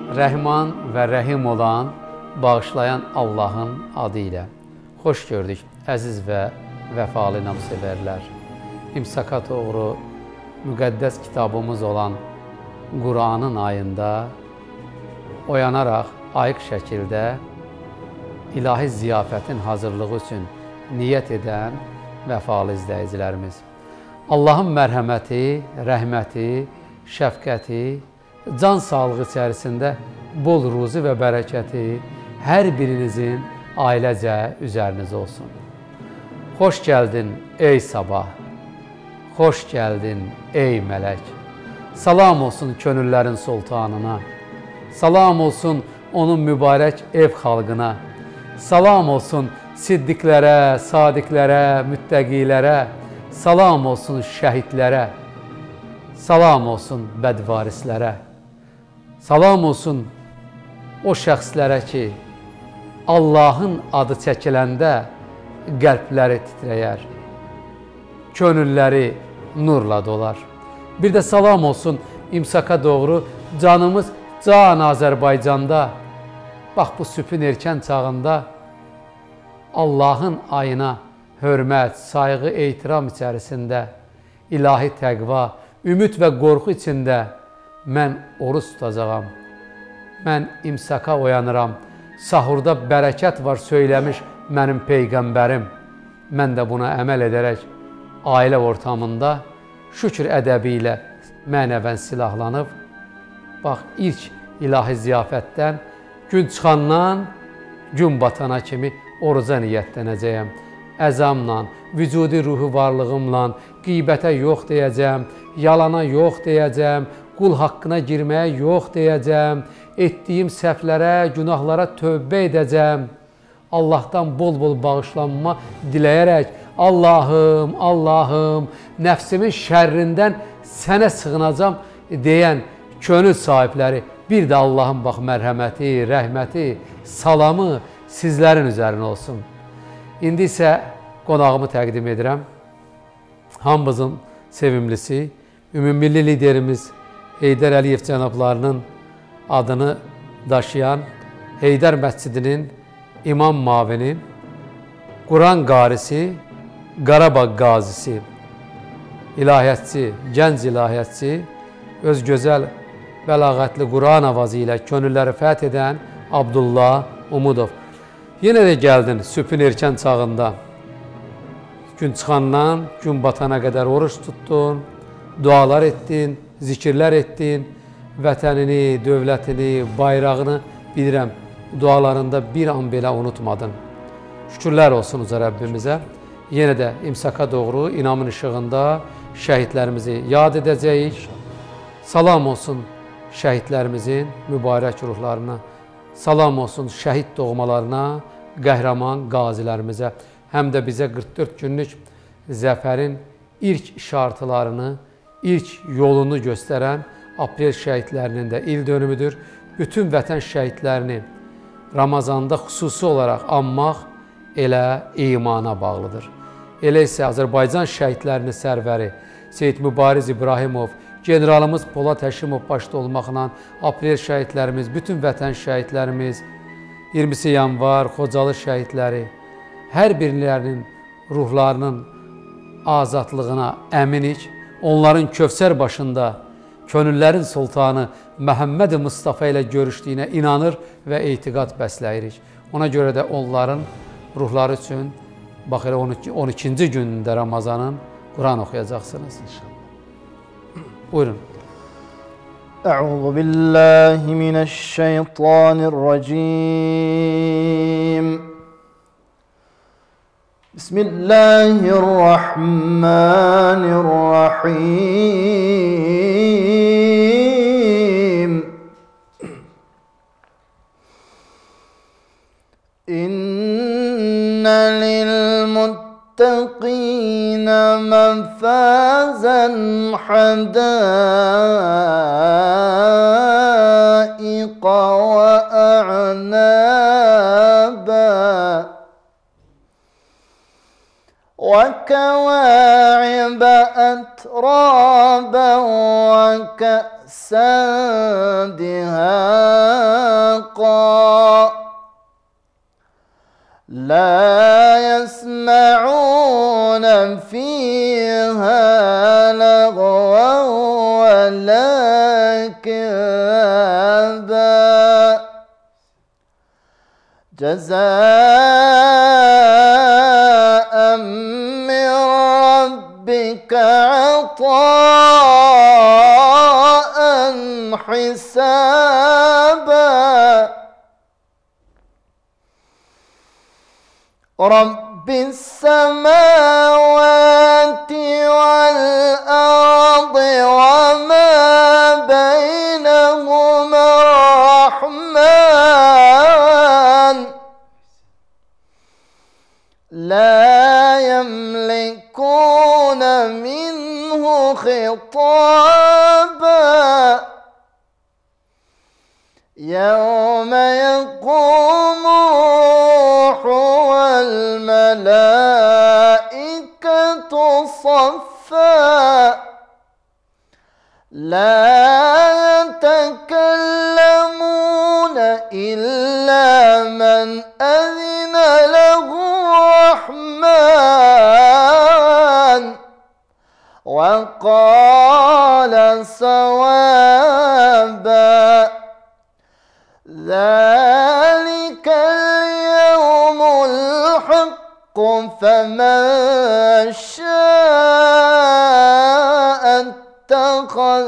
Rəhman və Rəhim olan, bağışlayan Allahın adı ilə. Xoş gördük, əziz və vəfalı namsevərlər. İmsaka doğru müqəddəs kitabımız olan Quranın ayında oyanaraq ayıq şəkildə ilahi ziyafətin hazırlığı üçün niyyət edən vəfalı izləyicilərimiz. Allahın mərhəməti, rəhməti, şəfqəti, can sağlığı içərisində bol ruzi və bərəkəti hər birinizin ailəcə üzərinizə olsun. Xoş gəldin ey sabah, xoş gəldin ey mələk. Salam olsun könüllərin sultanına, salam olsun onun mübarək ev xalqına, salam olsun siddiqlərə, sadiqlərə, müttəqilərə, salam olsun şəhidlərə, salam olsun bədvarislərə, salam olsun o şəxslərə ki, Allahın adı çəkiləndə qəlbləri titrəyər, könülləri nurla dolar. Bir də salam olsun İmsaka doğru canımız can Azərbaycanda, bax bu sübhün erkən çağında Allahın ayına hörmət, sayğı, ehtiram içərisində, ilahi təqva, ümid və qorxu içində mən oruç tutacağam. Mən İmsaka oyanıram, sahurda bərəkət var söyləmiş mənim Peyğəmbərim. Mən də buna əməl edərək ailə ortamında şükür ədəbi ilə mənəvən silahlanıb, bax ilk ilahi ziyafətdən gün çıxandan gün batana kimi oruca niyyətlənəcəyəm. Əzamla, vücudi ruhu varlığımla qeybətə yox deyəcəm, yalana yox deyəcəm, qul haqqına girməyə yox deyəcəm, etdiyim səhvlərə, günahlara tövbə edəcəm. Allahdan bol-bol bağışlanma diləyərək, Allahım, Allahım, nəfsimin şərrindən sənə sığınacam deyən könül sahibləri, bir də Allahın bax mərhəməti, rəhməti, salamı sizlərin üzərinə olsun. İndi isə qonağımı təqdim edirəm. Hamımızın sevimlisi, ümumilli liderimiz Heydər Əliyev cənablarının adını daşıyan Heydər Məscidinin imam mavini, Quran qarisi, Qarabağ qazisi, ilahiyyatçı, gənc ilahiyyatçı, öz gözəl bəlağətli Quran avazı ilə könülləri fəth edən Abdullah Umudov. Yenə də gəldin sübhün erkən çağında, gün çıxandan gün batana qədər oruç tutdun, dualar etdin, zikirlər etdin, vətənini, dövlətini, bayrağını bilirəm, dualarında bir an belə unutmadın. Şükürlər olsun uca Rəbbimizə. Yenə də İmsaka doğru inamın işığında şəhidlərimizi yad edəcəyik. Salam olsun şəhidlərimizin mübarək ruhlarına, salam olsun şəhid doğmalarına, qəhrəman qazilərimizə, həm də bizə 44 günlük zəfərin ilk işartılarını, ilk yolunu göstərən aprel şəhidlərinin də il dönümüdür. Bütün vətən şəhidlərini Ramazanda xüsusi olaraq anmaq elə imana bağlıdır. Elə isə Azərbaycan şəhidlərinin sərvəri Seyid Mübariz İbrahimov, generalımız Polad Həşimov başda olmaqla aprel şəhidlərimiz, bütün vətən şəhidlərimiz, 20 yanvar, Xocalı şəhidləri, hər birilərinin ruhlarının azadlığına əminik, onların Kövsər başında könüllərin sultanı Məhəmməd Mustafa ilə görüşdüyünə inanır və etiqad bəsləyirik. Ona görə də onların ruhları üçün bax elə 12-ci günündə Ramazanın Quran oxuyacaqsınız inşallah. Buyurun. Əuzu billahi mineşşeytanirracim. Bismillahirrahmanirrahim. İnne lilmuttaqina mefazan hadaiqa ve a'naba وكواعب أترابا وكأسا دهاقا لا يسمعون فيها لغوا ولا كذابا جزاء من ربك عطاء حسابا رب السماوات والأرض وما بينهما الرحمن لا يملكون منه خطابا يوم يقوم الروح والملائكة صفا لا يتكلمون إلا من أذن له الرحمن وقال صوابا ذلك اليوم الحق فمن شاء اتخذ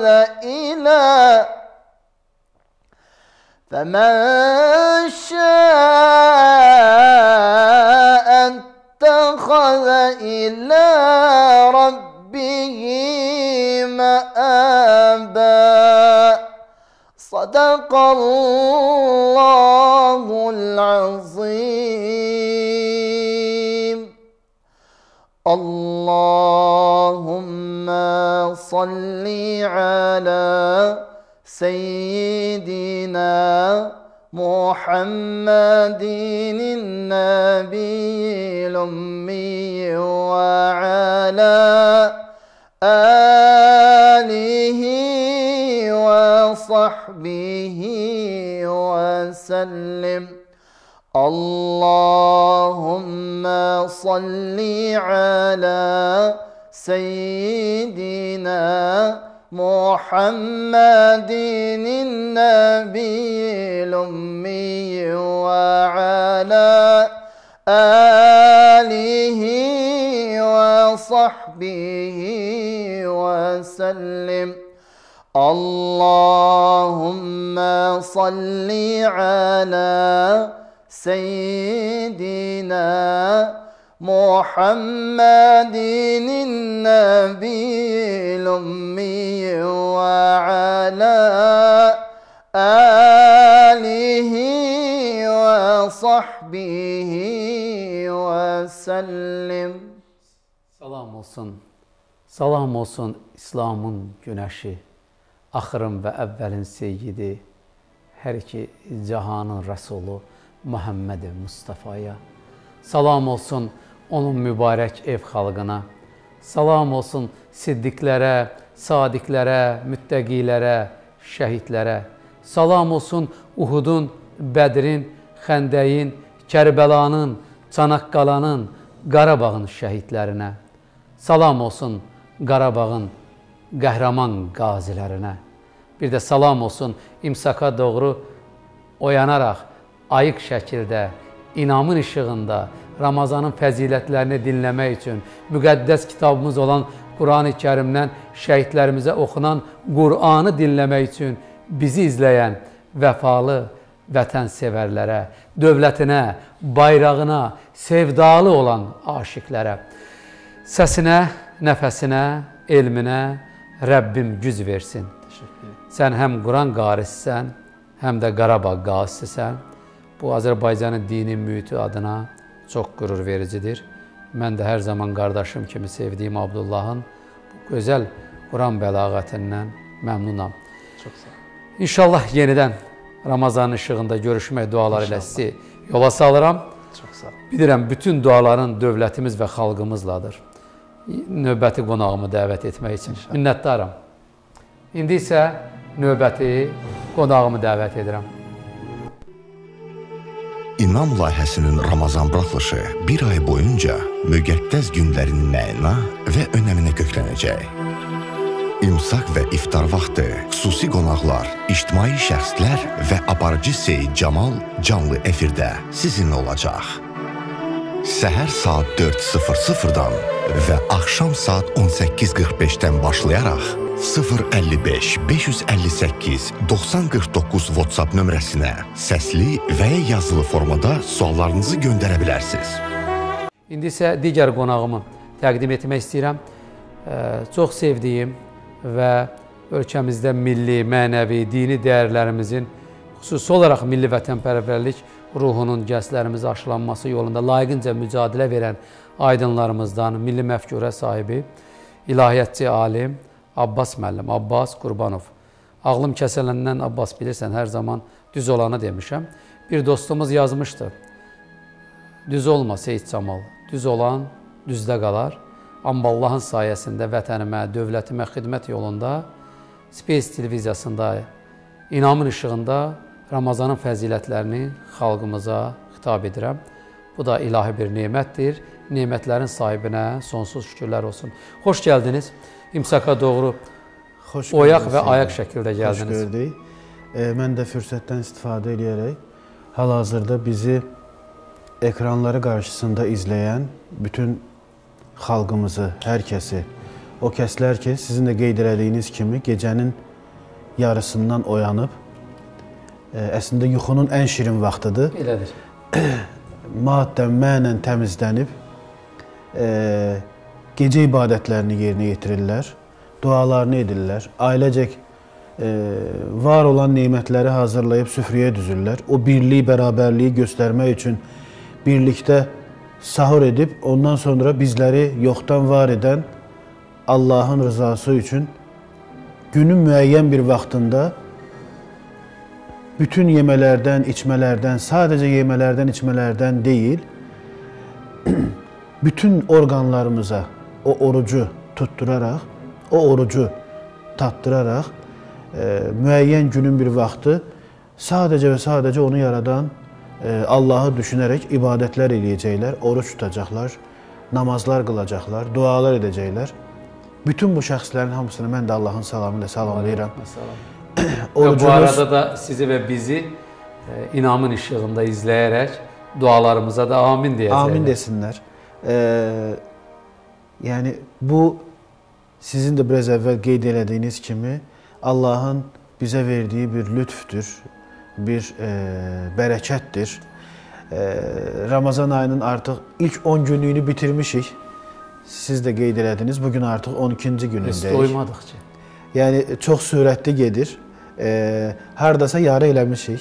إلى ربه مآبا صدق الله العظيم اللهم صل على سيدنا محمد النبي الأمي وعلى آله وصحبه وسلم اللهم صل على سيدنا محمد النبي الأمي وعلى آله وصحبه وسلم اللهم صل على سيدنا محمد النبي الأمي وعلى آله وصحبه وسلم. Salam olsun, salam olsun İslam'ın güneşi, axırın və əvvəlin seyyidi, hər iki cahanın rəsulu Muhammed Mustafa'ya. Salam olsun onun mübarək ev xalqına. Salam olsun siddiqlərə, sadiqlərə, müttəqilərə, şəhidlərə. Salam olsun Uhudun, Bədrin, Xəndəyin, Kərbəlanın, Çanaqqalanın, Qarabağın şəhidlərinə. Salam olsun Qarabağın qəhrəman qazilərinə. Bir də salam olsun imsaka doğru oyanaraq, ayıq şəkildə, inamın işığında Ramazanın fəzilətlərini dinləmək üçün, müqəddəs kitabımız olan Quran-ı Kərimdən şəhidlərimizə oxunan Qur'anı dinləmək üçün bizi izləyən vəfalı vətənsevərlərə, dövlətinə, bayrağına, sevdalı olan aşiqlərə, səsinə, nəfəsinə, elminə Rəbbim güc versin. Sən həm Quran qarisisən, həm də Qarabağ qazisisən. Bu, Azərbaycanın dini mühiti adına çox qürur vericidir. Mən də hər zaman qardaşım kimi sevdiyim Abdullahın bu gözəl Quran bəlağətindən məmnunam. Çox sağ ol. İnşallah yenidən Ramazanın işığında görüşmək duaları ilə sizi yola salıram. Çox sağ ol. Bilirəm, bütün duaların dövlətimiz və xalqımızladır. Növbəti qonağımı dəvət etmək üçün minnətdaram. İndi isə növbəti qonağımı dəvət edirəm. İnam layihəsinin Ramazan buraxılışı bir ay boyunca müqəddəs günlərin məna və önəminə köklənəcək. İmsak və iftar vaxtı xüsusi qonaqlar, ictimai şəxslər və aparıcı Seyid Camal canlı efirdə sizinlə olacaq. Səhər saat 4:00-dan və axşam saat 18:45-dən başlayaraq 055 558 9049 WhatsApp nömrəsinə səsli və ya yazılı formada suallarınızı göndərə bilərsiniz. İndi isə digər qonağımı təqdim etmək istəyirəm. Çox sevdiyim və ölkəmizdə milli, mənəvi, dini dəyərlərimizin, xüsusi olaraq milli vətənpərvərlik ruhunun gənclərimizə aşılanması yolunda layiqincə mücadilə verən aydınlarımızdan milli məfkurə sahibi, ilahiyyatçı alim Abbas müəllim, Abbas Qurbanov. Ağlım kəsələndən Abbas bilirsən, hər zaman düz olanı demişəm. Bir dostumuz yazmışdı. Düz olma Seyid Camal, düz olan düzdə qalar. Amma Allahın sayəsində vətənimə, dövlətimə xidmət yolunda Space televiziyasında, İnamın işığında Ramazanın fəzilətlərini xalqımıza xitab edirəm. Bu da ilahi bir nemətdir. Nemətlərin sahibinə sonsuz şükürlər olsun. Xoş gəldiniz. İmsaka doğru oyaq və ayaq şəkildə gəldiniz. Xoş gördük. Mən də fürsətdən istifadə edərək hal-hazırda bizi ekranları qarşısında izləyən bütün xalqımızı, hər kəsi, o kəslər ki, sizin də qeyd elədiyiniz kimi gecənin yarısından oyanıb, əslində yuxunun ən şirin vaxtıdır. Elədir. Maddən, mənən təmizlənib, gecə ibadətlərini yerinə yetirirlər, dualarını edirlər, ailecek var olan nemətləri hazırlayıb süfrəyə düzürlər. O birliyi, bərabərliyi göstərmək üçün birlikdə sahur edib, ondan sonra bizləri yoxdan var edən Allahın rızası üçün günün müəyyən bir vaxtında bütün yemələrdən, içmələrdən, sadəcə yemələrdən, içmələrdən deyil, bütün orqanlarımıza o orucu tutturaraq, o orucu tatdıraraq, müəyyən günün bir vaxtı sadəcə və sadəcə onu yaradan Allahı düşünərək ibadətlər edəcəklər, oruç tutacaqlar, namazlar qılacaqlar, dualar edəcəklər. Bütün bu şəxslərin hamısını mən də Allahın salamı ilə salamlayıram. Bu arada da sizi və bizi İnamın işığında izləyərək dualarımıza da amin deyəcəklər. Amin desinlər. Yəni, bu sizin də biraz əvvəl qeyd elədiyiniz kimi Allahın bizə verdiyi bir lütfdür, bir bərəkətdir. Ramazan ayının artıq ilk 10 günlüyünü bitirmişik. Siz də qeyd elədiniz, bugün artıq 12-ci günündəyik. Doymadıqca. Yəni, çox sürətli gedir. Hardasa yarı eləmişik.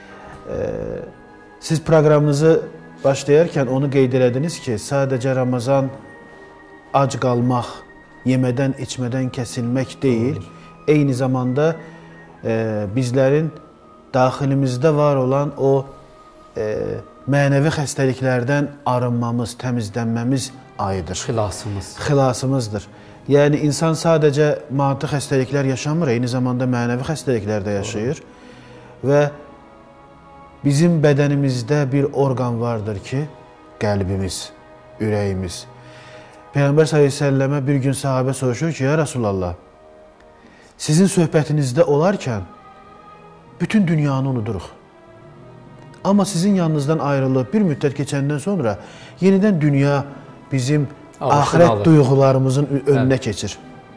Siz proqramınızı başlayarkən onu qeyd elədiniz ki, sadəcə Ramazan ac qalmaq, yemədən, içmədən kəsilmək deyil, eyni zamanda bizlərin daxilimizdə var olan o mənəvi xəstəliklərdən arınmamız, təmizlənməmiz ayıdır. Xilasımızdır. Yəni, insan sadəcə maddi xəstəliklər yaşamır, eyni zamanda mənəvi xəstəliklər də yaşayır. Və bizim bədənimizdə bir orqan vardır ki, qəlbimiz, ürəyimiz. Peyğəmbər s.ə.və bir gün sahabə soruşur ki, ya Rasulallah, sizin söhbətinizdə olarkən bütün dünyanı unuduruq. Amma sizin yanınızdan ayrılıb bir müddət keçəndən sonra yenidən dünya bizim axirət duyğularımızın önünə keçir.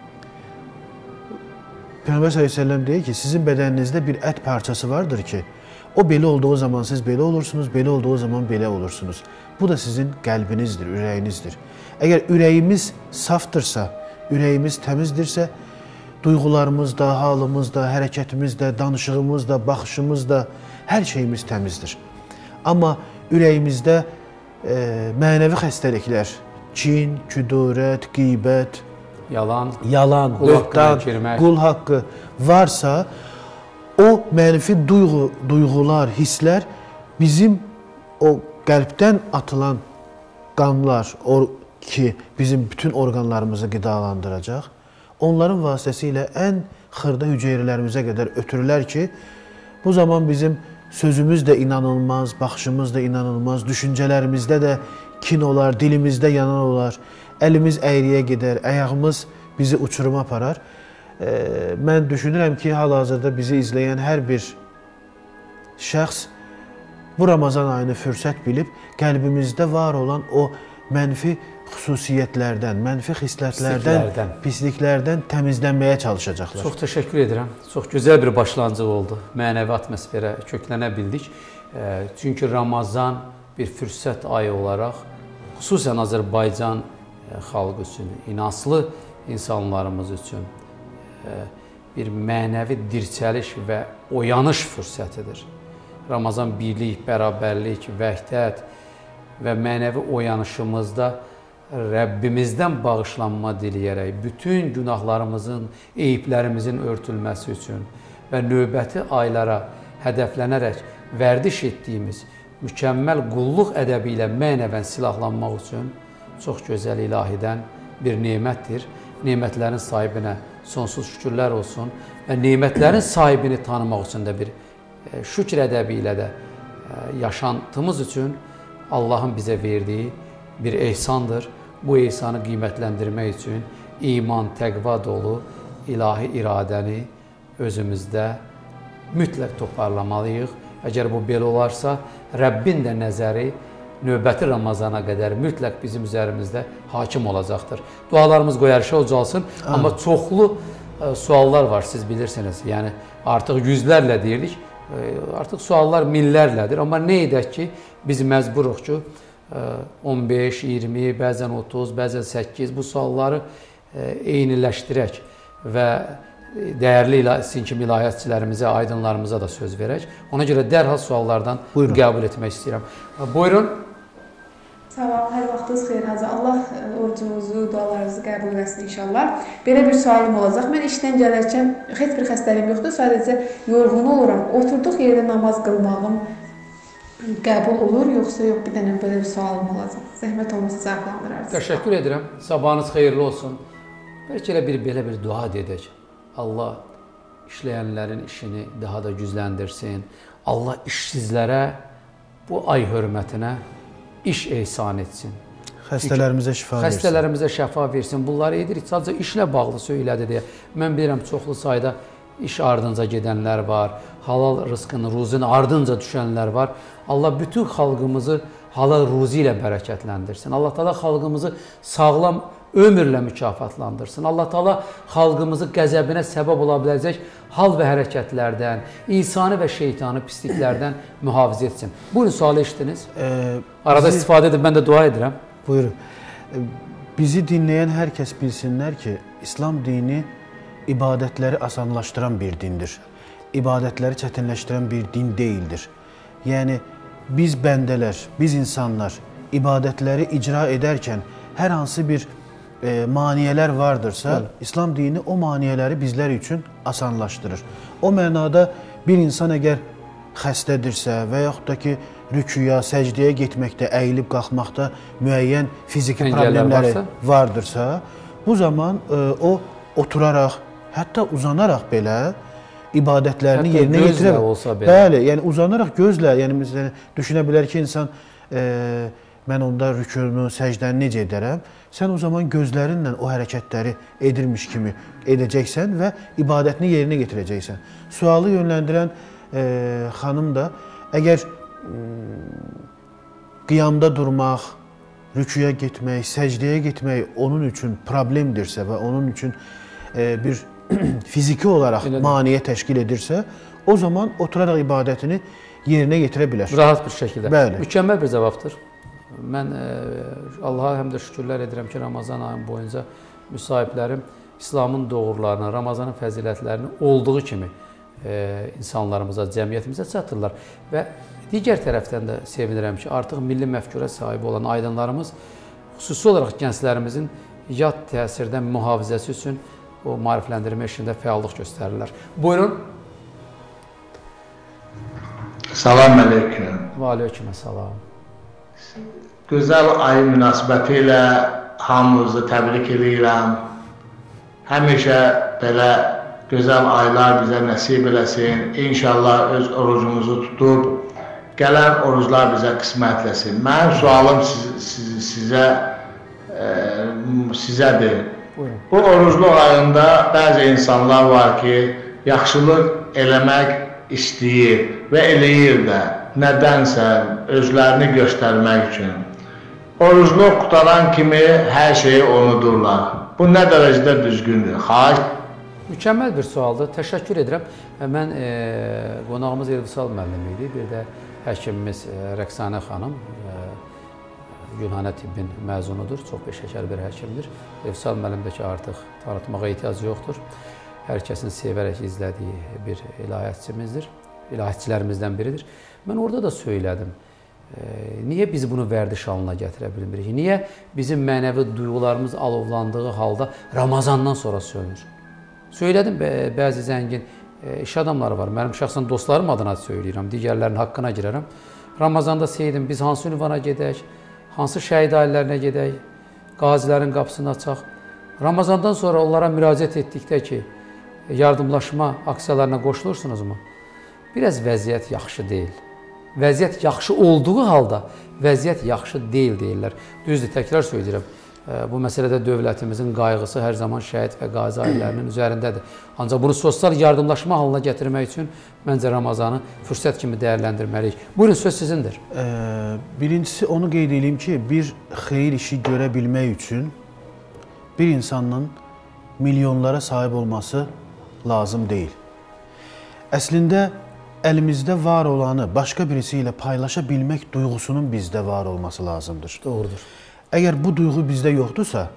Peyğəmbər s.ə.v deyir ki, sizin bədəninizdə bir ət parçası vardır ki, o belə olduğu zaman siz belə olursunuz, belə olduğu zaman belə olursunuz. Bu da sizin qəlbinizdir, ürəyinizdir. Əgər ürəyimiz safdırsa, ürəyimiz təmizdirsə, duyğularımız da, halımız da, hərəkətimiz də, danışığımız da, baxışımız da, hər şeyimiz təmizdir. Amma ürəyimizdə mənəvi xəstəliklər, kin, küdurət, qeybət, yalan, böhtan, qul haqqı varsa, o mənfi duyğular, hisslər bizim o qəlbdən atılan qanlar ki, bizim bütün orqanlarımızı qidalandıracaq, onların vasitəsilə ən xırda hüceyrələrimizə qədər ötürürlər ki, bu zaman bizim sözümüz də inanılmaz, baxışımız da inanılmaz, düşüncələrimizdə də kin olar, dilimizdə yanan olar, əlimiz əyriyə gedər, ayağımız bizi uçuruma aparar. Mən düşünürəm ki, hal-hazırda bizi izləyən hər bir şəxs bu Ramazan ayını fürsət bilib, qəlbimizdə var olan o mənfi xüsusiyyətlərdən, mənfi xislətlərdən, pisliklərdən təmizlənməyə çalışacaqlar. Çox təşəkkür edirəm. Çox gözəl bir başlanğıc oldu. Mənəvi atmosferə köklənə bildik. Çünki Ramazan bir fürsət ayı olaraq, xüsusən Azərbaycan xalqı üçün, inanslı insanlarımız üçün bir mənəvi dirçəliş və oyanış fürsətidir. Ramazan birlik, bərabərlik, vəhdət və mənəvi oyanışımızda Rəbbimizdən bağışlanma diləyərək, bütün günahlarımızın, eyiblərimizin örtülməsi üçün və növbəti aylara hədəflənərək vərdiş etdiyimiz mükəmməl qulluq ədəbi ilə mənəvən silahlanmaq üçün çox gözəl ilahidən bir nemətdir. Nemətlərin sahibinə sonsuz şükürlər olsun və nemətlərin sahibini tanımaq üçün də bir şükür ədəbi ilə də yaşantımız üçün Allahın bizə verdiyi bir ehsandır. Bu ehsanı qiymətləndirmək üçün iman, təqva dolu ilahi iradəni özümüzdə mütləq toparlamalıyıq. Əgər bu belə olarsa, Rəbbin də nəzəri növbəti Ramazana qədər mütləq bizim üzərimizdə hakim olacaqdır. Dualarımız qoyarışa ucalsın, amma çoxlu suallar var, siz bilirsiniz. Yəni, artıq yüzlərlə deyirdik, artıq suallar minlərlədir. Amma nə edək ki, biz məcburuq ki, 15, 20, bəzən 30, bəzən 8 bu sualları eyniləşdirək və dəyərli sizin kimi ilahiyyatçilərimizə, aydınlarımıza da söz verək. Ona görə dərhal suallardan qəbul etmək istəyirəm. Buyurun. Sağ olun, hər vaxtınız xeyir Hacı. Allah orucunuzu, dualarınızı qəbul etsin inşallah. Belə bir sualım olacaq. Mən işdən gələrkən heç bir xəstəliyim yoxdur, sadəcə yorğun oluram. Oturduq yerdə namaz qılmağım qəbul olur, yoxsa yox, bir dənə belə bir sualım olacaq. Zəhmət olmasa cavablandırarız. Təşəkkür edirəm. Sabahınız xeyirli olsun. Bəlkə elə belə bir dua edək. Allah işləyənlərin işini daha da gücləndirsin. Allah işsizlərə bu ay hörmətinə iş ehsan etsin. Xəstələrimizə şifa versin. Xəstələrimizə şəfa versin. Bunları edirik. Sadəcə işlə bağlı söylədi deyə. Mən bilirəm, çoxlu sayda iş ardınca gedənlər var, halal rızqın, ruzun ardınca düşənlər var. Allah bütün xalqımızı halal ruzi ilə bərəkətləndirsin. Allah Teala xalqımızı sağlam ömürlə mükafatlandırsın. Allah Teala xalqımızı qəzəbinə səbəb ola biləcək hal və hərəkətlərdən, insani və şeytani pisliklərdən mühafizə etsin. Buyurun, sualı eşitdiniz. Arada istifadə edib, mən də dua edirəm. Buyurun. Bizi dinləyən hər kəs bilsinlər ki, İslam dini ibadətləri asanlaşdıran bir dindir. İbadətləri çətinləşdirən bir din deyildir. Yəni, biz bəndələr, biz insanlar ibadətləri icra edərkən hər hansı bir maniyələr vardırsa, İslam dini o maniyələri bizlər üçün asanlaşdırır. O mənada bir insan əgər xəstədirsə və yaxud da ki, rüküya, səcdiyə getməkdə, əyilib qalxmaqda müəyyən fiziki problemləri vardırsa, bu zaman o oturaraq, hətta uzanaraq belə ibadətlərini yerinə yetirə bilər. Bəli, yəni uzanaraq gözlə, yəni məsələn düşünə bilər ki, insan mən onda rükünü, səcdəni necə edərəm? Sən o zaman gözlərinlə o hərəkətləri edirmiş kimi edəcəksən və ibadətini yerinə yetirəcəksən. Sualı yönləndirən xanım da əgər qiyamda durmaq, rüküyə getmək, səcdəyə getmək onun üçün problemdirsə və onun üçün bir fiziki olaraq maniyə təşkil edirsə, o zaman oturaraq ibadətini yerinə yetirə bilər. Rahat bir şəkildə. Bəli. Mükəmməl bir cavabdır. Mən Allaha həm də şükürlər edirəm ki, Ramazan ayının boyunca müsahiblərim İslamın doğrularını, Ramazanın fəzilətlərini olduğu kimi insanlarımıza, cəmiyyətimizə çatdırırlar. Və digər tərəfdən də sevinirəm ki, artıq milli məfkürə sahibi olan aydınlarımız xüsusi olaraq gənclərimizin yad təsirdən mühafizəsi üçün o maarifləndirmə işində fəallıq göstərirlər. Buyurun. Salam aleyküm. Və aleyküm salam. Gözəl ay münasibəti ilə hamınızı təbrik edirəm. Həmişə belə gözəl aylar bizə nəsib eləsin. İnşallah öz orucumuzu tutub, gələn oruclar bizə qismətləsin. Mənim sualım sizədir. Buyurun. Bu orucluq ayında bəzi insanlar var ki, yaxşılıq eləmək istəyir və eləyir də, nədənsə özlərini göstərmək üçün. Orucluq qutaran kimi hər şeyi unudurlar. Bu nə dərəcədə düzgündür? Xahiş. Mükəmməl bir sualdır. Təşəkkür edirəm. Mən qonağımız Elvisal müəllim idi. Bir də həkimimiz Rəqsanə xanım. Gülhanə tibbin məzunudur. Çox peşəkar bir həkimdir. Elvisal müəllim də ki, artıq tanıtmağa ehtiyac yoxdur. Hər kəsin sevərək izlədiyi bir ilahiyyatçımızdır. İlahiyyatçilərimizdən biridir. Mən orada da söylədim. Niyə biz bunu vərdiş halına gətirə bilmirik? Niyə bizim mənəvi duyğularımız alovlandığı halda Ramazandan sonra sönür? Söylədim, bəzi zəngin iş adamları var. Mənim şəxsən dostlarım adına söyləyirəm, digərlərinin haqqına girərəm. Ramazanda Seydim, biz hansı ünvana gedək, hansı şəhid ailələrinə gedək, qazilərin qapısını açaq. Ramazandan sonra onlara müraciət etdikdə ki, yardımlaşma aksiyalarına qoşulursunuzmu? Biraz vəziyyət yaxşı deyil. Vəziyyət yaxşı olduğu halda vəziyyət yaxşı deyil deyirlər. Düzdür, təkrar söyləyirəm. Bu məsələdə dövlətimizin qayğısı hər zaman şəhid və qazi ailələrinin üzərindədir. Ancaq bunu sosial yardımlaşma halına gətirmək üçün məncə Ramazanı fürsət kimi dəyərləndirməliyik. Buyurun, söz sizindir. Birincisi onu qeyd edeyim ki, bir xeyir işi görə bilmək üçün bir insanın milyonlara sahib olması lazım deyil. Əslində, əlimizdə var olanı başqa birisi ilə paylaşa bilmək duyğusunun bizdə var olması lazımdır. Doğrudur. Əgər bu duyğu bizdə yoxdursa,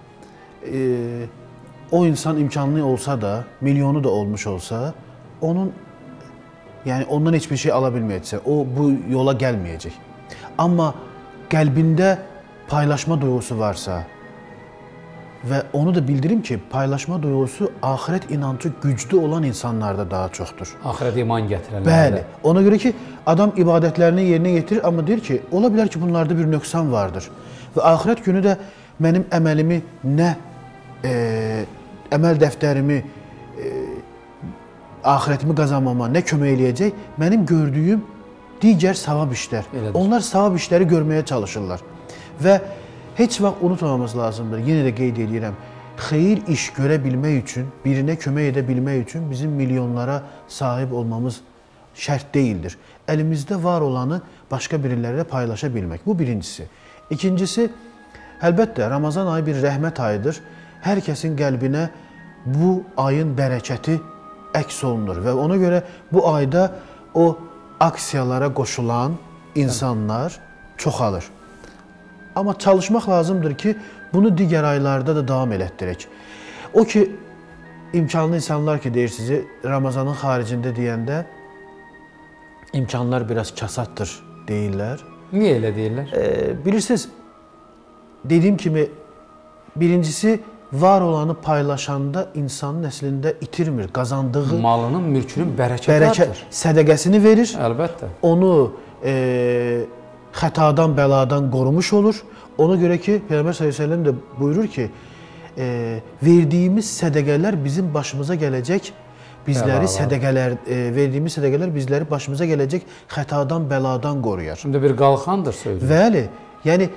o insan imkanlı olsa da, milyonu da olmuş olsa, ondan heç bir şey ala bilməyəcək. O bu yola gəlməyəcək. Amma qəlbində paylaşma duyğusu varsa və onu da bildirim ki, paylaşma duyğusu axirət inancı güclü olan insanlarda daha çoxdur. Axirət iman gətirənlərdə. Bəli. Ona görə ki, adam ibadətlərini yerinə yetirir, amma deyir ki, ola bilər ki, bunlarda bir nöqsan vardır. Və axirət günü də mənim əməlimi əməl dəftərimi, axirətimi qazanmama nə kömək eləyəcək? Mənim gördüyüm digər savab işlər. Elədir. Onlar savab işləri görməyə çalışırlar. Və heç vaxt unutmamamız lazımdır. Yenə də qeyd edirəm. Xeyir iş görə bilmək üçün, birinə kömək edə bilmək üçün bizim milyonlara sahib olmamız şərt deyildir. Əlimizdə var olanı başqa birilərlə paylaşa bilmək. Bu birincisi. İkincisi, əlbəttə, Ramazan ayı bir rəhmət ayıdır. Hər kəsin qəlbinə bu ayın bərəkəti əks olunur və ona görə bu ayda o aksiyalara qoşulan insanlar çoxalır. Amma çalışmaq lazımdır ki, bunu digər aylarda da davam elətdirək. O ki, imkanlı insanlar ki, deyirsiniz, Ramazanın xaricində deyəndə imkanlar biraz kasaddır deyirlər. Niyə elə deyirlər? Bilirsiniz, dediyim kimi, birincisi, var olanı paylaşanda insanın əslində itirmir, qazandığı malının, mülkünün bərəkəti artır. Sədəqəsini verir. Əlbəttə. Onu xətadan, bəladan qorumuş olur. Ona görə ki, Peyğəmbər s.ə.v də buyurur ki, verdiyimiz sədəqələr bizim başımıza gələcək, verdiyimiz sədəqələr bizləri başımıza gələcək xətadan, bəladan qoruyar. Şimdi bir qalxandır söyləyir. Bəli, yəni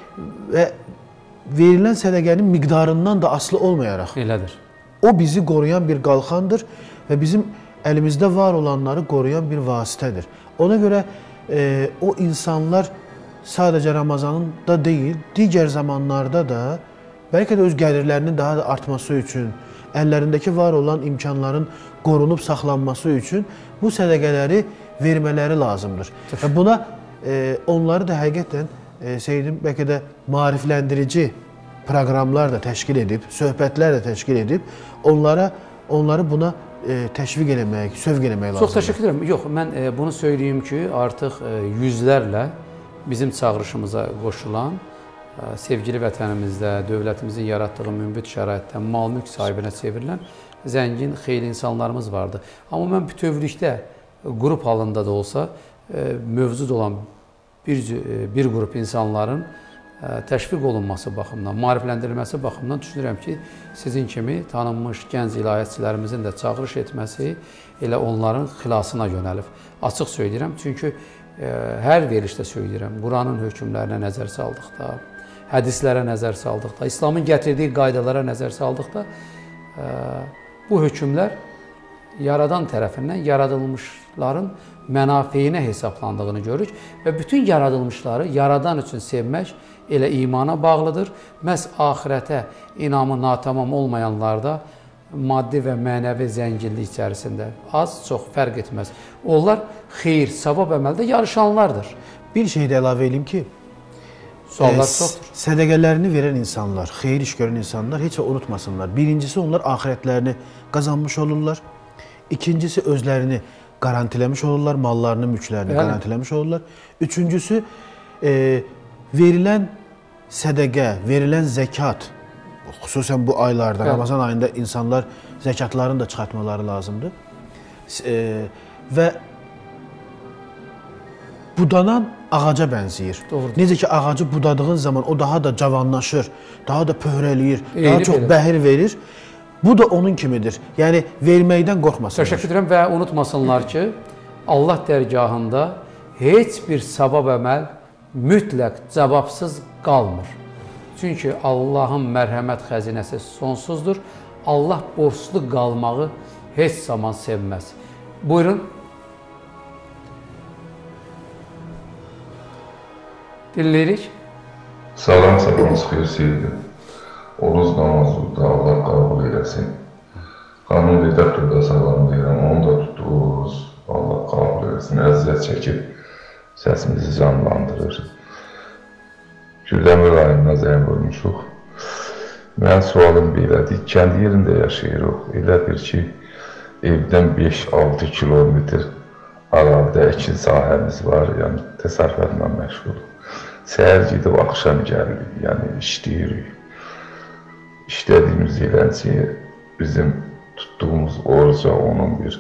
verilən sədəqənin miqdarından da asılı olmayaraq. Elədir. O bizi qoruyan bir qalxandır və bizim əlimizdə var olanları qoruyan bir vasitədir. Ona görə o insanlar sadəcə Ramazanında deyil, digər zamanlarda da bəlkə də öz gəlirlərinin daha da artması üçün, əllərindəki var olan imkanların qorunub saxlanması üçün bu sədəqələri vermələri lazımdır. Və buna onları da həqiqətən Seydim bəlkə də maarifləndirici proqramlar da təşkil edib, söhbətlər də təşkil edib, onları buna təşviq eləmək, sövq eləmək lazımdır. Çox təşəkkür edirəm. Yox, mən bunu söyləyim ki, artıq yüzlərlə bizim çağırışımıza qoşulan, sevgili vətənimizdə, dövlətimizin yaratdığı mümbit şəraitdən mal-mülk sahibinə çevrilən zəngin, xeyli insanlarımız vardı. Amma mən bütövlükdə, qrup halında da olsa, mövcud olan bir qrup insanların təşviq olunması baxımından, maarifləndirilməsi baxımından düşünürəm ki, sizin kimi tanınmış gənc ilahiyyatçilərimizin də çağırış etməsi elə onların xilasına yönəlib. Açıq söyləyirəm, çünki hər verilişdə söyləyirəm, Quranın hökmlərinə nəzər saldıqda, hədislərə nəzər saldıqda, İslamın gətirdiyi qaydalara nəzər saldıqda bu hökmlər yaradan tərəfindən yaradılmışların mənafeyinə hesablandığını görürük və bütün yaradılmışları yaradan üçün sevmək elə imana bağlıdır. Məhz axirətə inamı natamam olmayanlarda maddi və mənəvi zənginlik içərisində az, çox fərq etməz. Onlar xeyir, savab əməldə yarışanlardır. Bir şey də əlavə edeyim ki, suallar çoxdur. Sədəqələrini verən insanlar, xeyir iş görən insanlar heç unutmasınlar. Birincisi, onlar axirətlərini qazanmış olurlar. İkincisi, özlərini garantiləmiş olurlar, mallarını, mülklərini garantiləmiş olurlar. Üçüncüsü, verilən sədəqə, verilən zəkat, xüsusən bu aylarda, Ramazan ayında insanlar zəkatlarını da çıxartmaları lazımdır. Və budanan ağaca bənzəyir. Doğrudur. Necə ki, ağacı budadığın zaman o daha da cavanlaşır, daha da pöhrəliyir, daha çox bəhir verir. Bu da onun kimidir. Yəni, verməkdən qorxmasınlar. Təşəkkür edirəm və unutmasınlar ki, Allah dərgahında heç bir savab əməl mütləq cavabsız qalmır. Çünki Allahın mərhəmət xəzinəsi sonsuzdur. Allah borclu qalmağı heç zaman sevməz. Buyurun. Dinləyirik. Salam, sabahınız xeyirli. Oruz namazı da Allah qəbul eləsin. Xanım redaktorda salamlayıram, onu da tutduğunuz Allah qəbul eləsin. Əziyyət çəkib səsimizi canlandırır. Gürdəmir rayonuna zəng vurmuşuq. Mənim sualım belədir. Kənd yerində yaşayırıq. Elə bir ki, evdən 5-6 kilometr aralıda əkin sahəmiz var, yəni təsərrüfatla məşğul. Səhər gedib, axşam gəlirik, yəni işləyirik. İşlədiyimiz eləncə bizim tutduğumuz oruca onun bir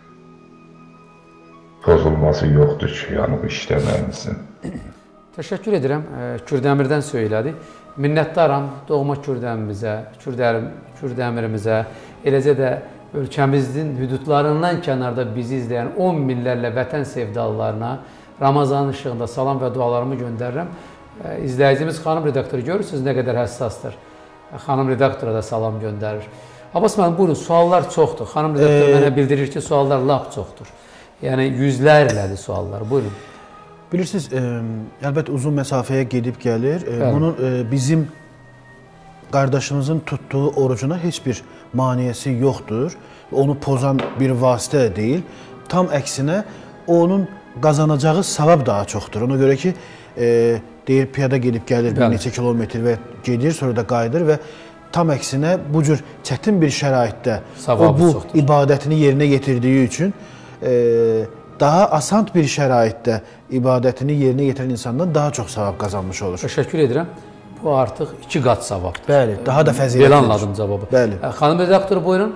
pozulması yoxdur ki, yəni bu işləməyimizin. Təşəkkür edirəm. Kürdəmirdən söylədi. Minnətdaram doğma Kürdəmirimizə, Kürdəmirimizə, eləcə də ölkəmizin hüdudlarından kənarda bizi izləyən 10 minlərlə vətən sevdalılarına Ramazan işığında salam və dualarımı göndərirəm. İzləyicimiz xanım redaktoru görürsünüz nə qədər həssasdır. Xanım redaktora da salam göndərir. Abbas müəllim, buyurun, suallar çoxdur. Xanım redaktor mənə bildirir ki, suallar lap çoxdur. Yəni, yüzlərlədir suallar. Buyurun. Bilirsiniz, əlbəttə uzun məsafəyə gedib gəlir. Bunun bizim qardaşımızın tutduğu orucuna heç bir maneəsi yoxdur. Onu pozan bir vasitə deyil. Tam əksinə, onun qazanacağı savab daha çoxdur. Ona görə ki, deyir, piyada gedib gəlir bir neçə kilometr və gedir, sonra da qayıdır və tam əksinə bu cür çətin bir şəraitdə o bu ibadətini yerinə yetirdiyi üçün daha asan bir şəraitdə ibadətini yerinə yetirən insandan daha çox savab qazanmış olur. Təşəkkür edirəm. Bu artıq 2 qat savabdır. Bəli, daha da fəzilətlidir. Belə anladım cavabı. Bəli. Xanım redaktor, buyurun.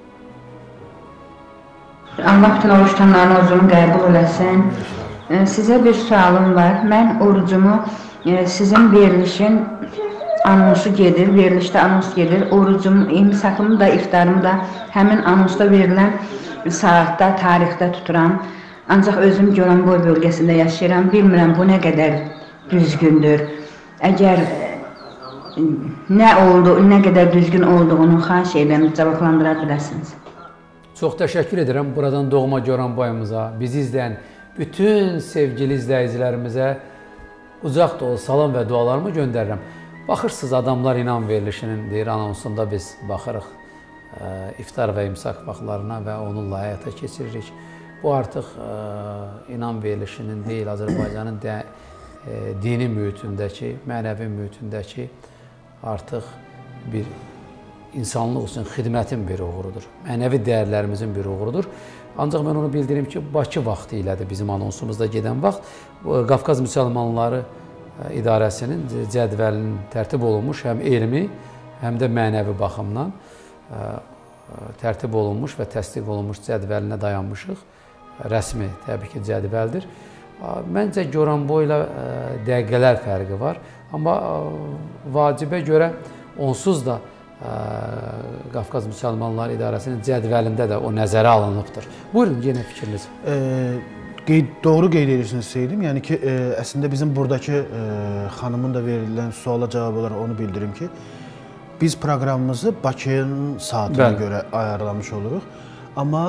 Allah bütün oruç tutanların orucunu qəbul eləsin. Sizə bir sualım var. Mən orucumu sizin verilişin anonsu gedir, verilişdə anons gedir. Orucumu, imsakımı da, iftarımı da həmin anonsda verilən saatda, tarixdə tuturam. Ancaq özüm Goranboy bölgəsində yaşayıram. Bilmirəm bu nə qədər düzgündür. Əgər nə oldu, nə qədər düzgün olduğunu xahiş edirəm, cavablandıra bilərsiniz. Çox təşəkkür edirəm buradan doğma Goranboyumuza, bizi izləyən bütün sevgili izləyicilərimizə uzaq da olsa salam və dualarımı göndərirəm. Baxırsınız, adamlar inan verilişinin deyir anonsunda biz baxırıq iftar və imsak vaxtlarına və onunla həyata keçiririk. Bu artıq inan verilişinin deyil, Azərbaycanın dini mühitindəki, mənəvi mühitindəki artıq bir insanlıq üçün xidmətin bir uğurudur. Mənəvi dəyərlərimizin bir uğurudur. Ancaq mən onu bildirim ki, Bakı vaxtı ilədir bizim anonsumuzda gedən vaxt. Qafqaz Müsəlmanları İdarəsinin cədvəlinin tərtib olunmuş həm elmi, həm də mənəvi baxımdan tərtib olunmuş və təsdiq olunmuş cədvəlinə dayanmışıq. Rəsmi təbii ki, cədvəldir. Məncə Goranboy ilə dəqiqələr fərqi var. Amma vacibə görə onsuz da Qafqaz Müsəlmanlar İdarəsinin cədvəlində də o nəzərə alınıbdır. Buyurun, yenə fikriniz. Doğru qeyd edirsiniz Seydim. Yəni ki, əslində bizim buradakı xanımın da verilən suala cavab olaraq onu bildirim ki, biz proqramımızı Bakının saatına görə ayarlamış oluruq. Amma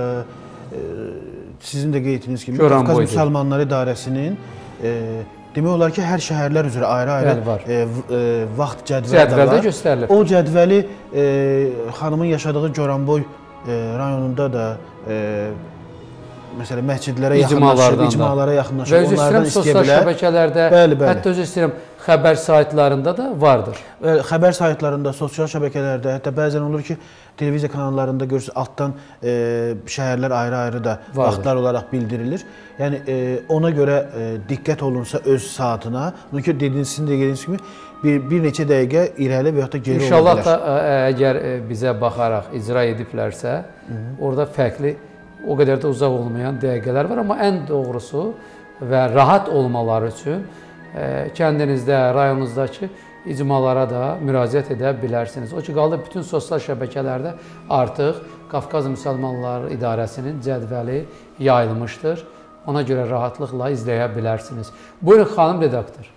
sizin də qeyd etdiyiniz kimi Qafqaz Müsəlmanlar İdarəsinin demək olar ki, hər şəhərlər üzrə ayrı-ayrı vaxt cədvəli göstərilir. O cədvəli xanımın yaşadığı Goranboy rayonunda da məsələn məscidlərə yaxınlaşıb, icmalara yaxınlaşıb, və onlardan istəyə bilər. Sosial şəbəkələrdə, hətta özü istəyirəm, xəbər saytlarında da vardır. Xəbər saytlarında, sosial şəbəkələrdə, hətta bəzən olur ki, televiziya kanallarında görürsünüz, altdan şəhərlər ayrı-ayrı da vaxtlar olaraq bildirilir. Yəni, ona görə diqqət olunsa öz saatına, bunu ki, sizin də dediyiniz kimi, bir neçə dəqiqə irəli və yaxud da geri ola bilər. İnşallah, əgər bizə baxaraq icra ediblərsə, orada fərqli, o qədər də uzaq olmayan dəqiqələr var, amma ən doğrusu və rahat olmaları üçün kəndinizdə, rayonunuzdakı icmalara da müraciət edə bilərsiniz. O ki, qaldı bütün sosial şəbəkələrdə artıq Qafqaz Müsəlmanlar İdarəsinin cədvəli yayılmışdır. Ona görə rahatlıqla izləyə bilərsiniz. Buyurun, xanım redaktor.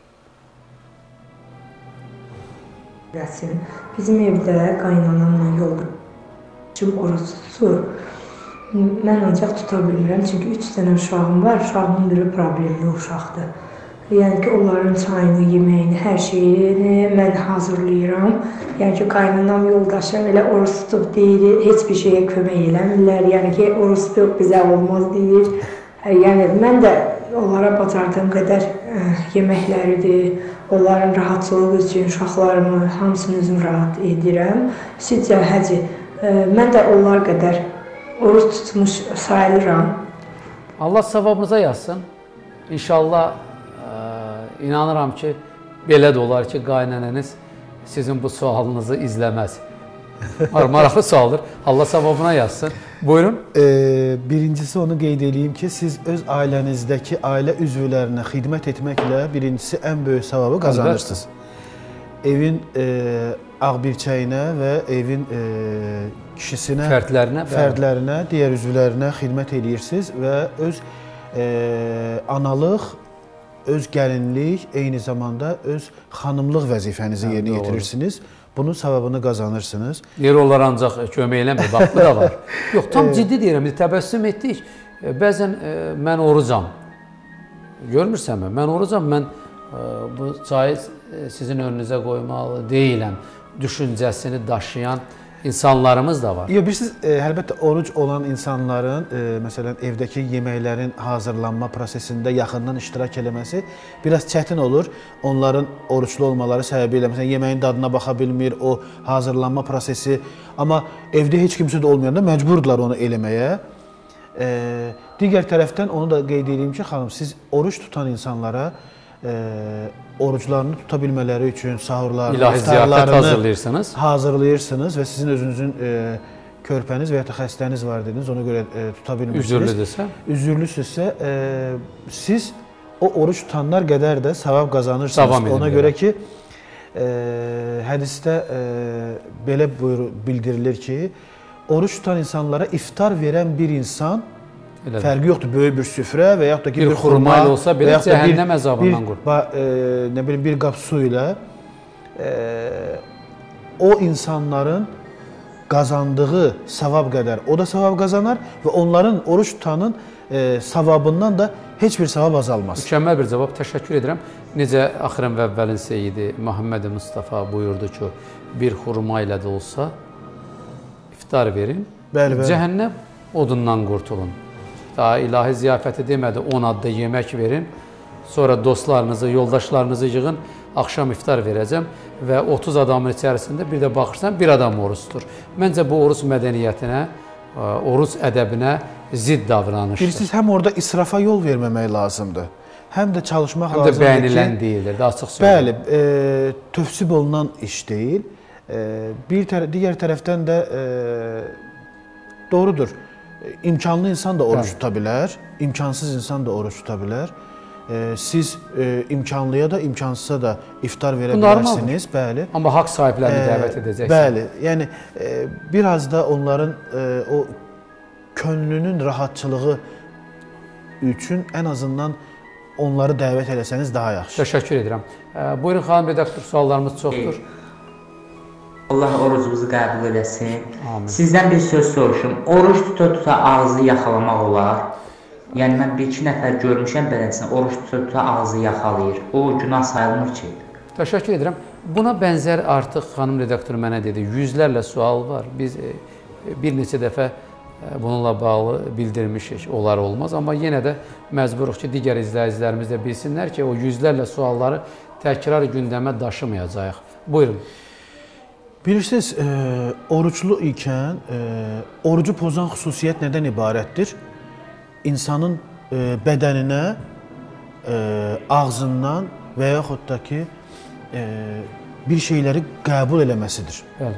Bizim evdə qaynanamla yoldaşım oruç tutur. Mən ancaq tuta bilmirəm, çünki 3 dənə uşağım var, uşağımın biri problemli uşaqdır. Yəni ki, onların çayını, yeməyini, hər şeyini mən hazırlayıram. Yəni ki, qaynanam, yoldaşım elə oruç tutub deyir, heç bir şeyə kömək eləmirlər. Yəni ki, oruç tutub bizə olmaz deyir. Yəni, mən də onlara bacardığım qədər yeməkləridir, onların rahatçılığı üçün uşaqlarımı, hamısını özüm rahat edirəm. Sizcə, Həci, mən də onlar qədər oruç tutmuş sayılıram. Allah savabınıza yazsın. İnşallah inanıram ki, belə də olar ki, qaynanəniz sizin bu sualınızı izləməz. Maraqlı sualdır. Allah savabına yazsın. Buyurun. Birincisi onu qeyd edeyim ki, siz öz ailənizdəki ailə üzvlərinə xidmət etməklə birincisi ən böyük savabı qazanırsınız. Evin ağbirçəyinə və evin kişisinə, fərdlərinə, digər üzvlərinə xidmət edirsiniz və öz analıq, öz gəlinlik, eyni zamanda öz xanımlıq vəzifənizi yerinə yetirirsiniz. Bunun savabını qazanırsınız. Deyir, onlar ancaq kömək eləmir, bax, bu da var. Yox, tam ciddi deyirəm, təbəssüm etdik. Bəzən mən orucam. Görmürsənmi? Mən orucam, mən bu çayı sizin önünüzə qoymalı deyiləm. Düşüncəsini daşıyan insanlarımız da var. Yox, bilirsiniz, əlbəttə oruc olan insanların, məsələn, evdəki yeməklərin hazırlanma prosesində yaxından iştirak eləməsi biraz çətin olur. Onların oruçlu olmaları səbəbilə, məsələn, yeməyin dadına baxa bilmir, o hazırlanma prosesi. Amma evdə heç kimsə də olmayanda məcburdular onu eləməyə. Digər tərəfdən onu da qeyd edeyim ki, xanım, siz oruç tutan insanlara oruclarını tuta bilmələri üçün sahurlarını, iftarlarını hazırlayırsınız və sizin özünüzün körpəniz və ya da xəstəniz var dediniz, ona görə tuta bilmirsiniz. Üzürlüsünüzsə, siz o oruç tutanlar qədər də savab qazanırsınız. Ona görə ki, hədisdə belə bildirilir ki, oruç tutan insanlara iftar verən bir insan fərqi yoxdur, böyük bir süfrə və yaxud da ki, bir xurma olsa belə cəhənnəm əzabından qurtar. Bir qap su ilə o insanların qazandığı savab qədər o da savab qazanar və onların oruç tutanın savabından da heç bir savab azalmaz. Mükəmməl bir cavab, təşəkkür edirəm. Necə Axirəm və Əvvəlin Seyidi Muhammed Mustafa buyurdu ki, bir xurma ilə də olsa iftar verin, cəhənnəm odundan qurtulun. Daha ilahi ziyafəti demədi, 10 adda yemək verin, sonra dostlarınızı, yoldaşlarınızı yığın, axşam iftar verəcəm və 30 adamın içərisində bir də baxırsan, bir adam oruç tutur. Məncə bu oruç mədəniyyətinə, oruç ədəbinə zidd davranışdır. Bilirsiniz, həm orada israfa yol verməmək lazımdır, həm də çalışmaq lazımdır ki... Həm də bəyənilən deyildir, daha açıq söyləyəm. Bəli, tövsib olunan iş deyil. Digər tərəfdən də doğrudur. İmkanlı insan da oruç tuta bilər, imkansız insan da oruç tuta bilər. Siz imkanlıya da, imkansıza da iftar verə bilərsiniz. Bəli. Amma haqq sahiblərini dəvət edəcəksiniz. Bəli. Yəni biraz da onların o könlünün rahatçılığı üçün ən azından onları dəvət eləsəniz daha yaxşı. Təşəkkür edirəm. Buyurun xanım redaktor, suallarımız çoxdur. Allah orucumuzu qəbul eləsin. Sizdən bir söz soruşum. Oruç tuta-tuta ağzı yaxalamaq olar. Yəni mən bir-iki nəfər görmüşəm beləsini, oruç tuta-tuta ağzı yaxalayır. O günah sayılmır ki. Təşəkkür edirəm. Buna bənzər artıq xanım redaktor mənə dedi, yüzlərlə sual var. Biz bir neçə dəfə bununla bağlı bildirmişik, olar olmaz. Amma yenə də məcburuq ki, digər izləyicilərimiz də bilsinlər ki, o yüzlərlə sualları təkrar gündəmə daşımayacaq. Buyurun. Bilirsiniz, oruclu ikən orucu pozan xüsusiyyət nədən ibarətdir? İnsanın bədəninə, ağzından və yaxud da ki, bir şeyləri qəbul eləməsidir. Bəli.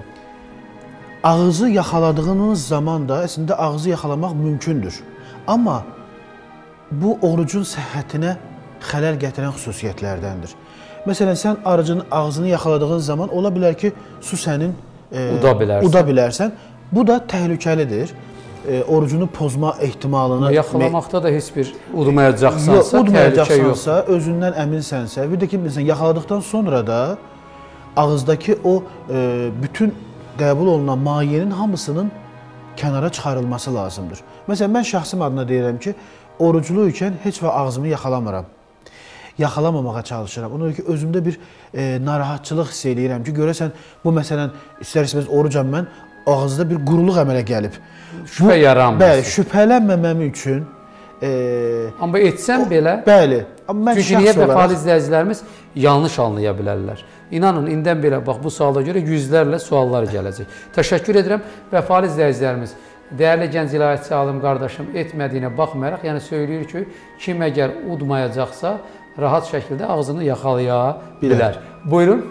Ağzı yaxaladığınız zaman da əslində ağzı yaxalamaq mümkündür. Amma bu orucun səhhətinə xələl gətirən xüsusiyyətlərdəndir. Məsələn, sən ağzını yaxaladığın zaman ola bilər ki, su sənin uda bilərsən. Bu da təhlükəlidir. Orucunu pozma ehtimalını... Yaxalamaqda da heç bir udmayacaqsansa, təhlükə yoxsa, özündən əminsənsə, bir də ki, yaxaladıqdan sonra da ağızdakı o bütün qəbul olunan mayenin hamısının kənara çıxarılması lazımdır. Məsələn, mən şəxsim adına deyirəm ki, oruclu ikən heç vaxt ağzımı yaxalamıram. Yaxalamamağa çalışıram. Ona görə ki, özümdə bir narahatçılıq hiss eləyirəm ki, görəsən, bu məsələn, istər-istəməz orucam mən, ağızda bir quruluq əmələ gəlib. Şübhə yaranmasın. Bəli, şübhələnməməm üçün... Amma etsən belə... Bəli. Çünki niyə vəfalı izləyicilərimiz yanlış anlaya bilərlər. İnanın, indən belə, bax, bu suala görə yüzlərlə suallar gələcək. Təşəkkür edirəm, vəfalı izləyicilərimiz. Dəyərli gənc ilahiyatçı alim qardaşım etmədiyinə baxmayaraq, yəni söyləyir ki, kim əgər udmayacaqsa, rahat şəkildə ağzını yaxalaya bilər. Buyurun.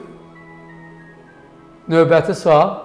Növbəti sual.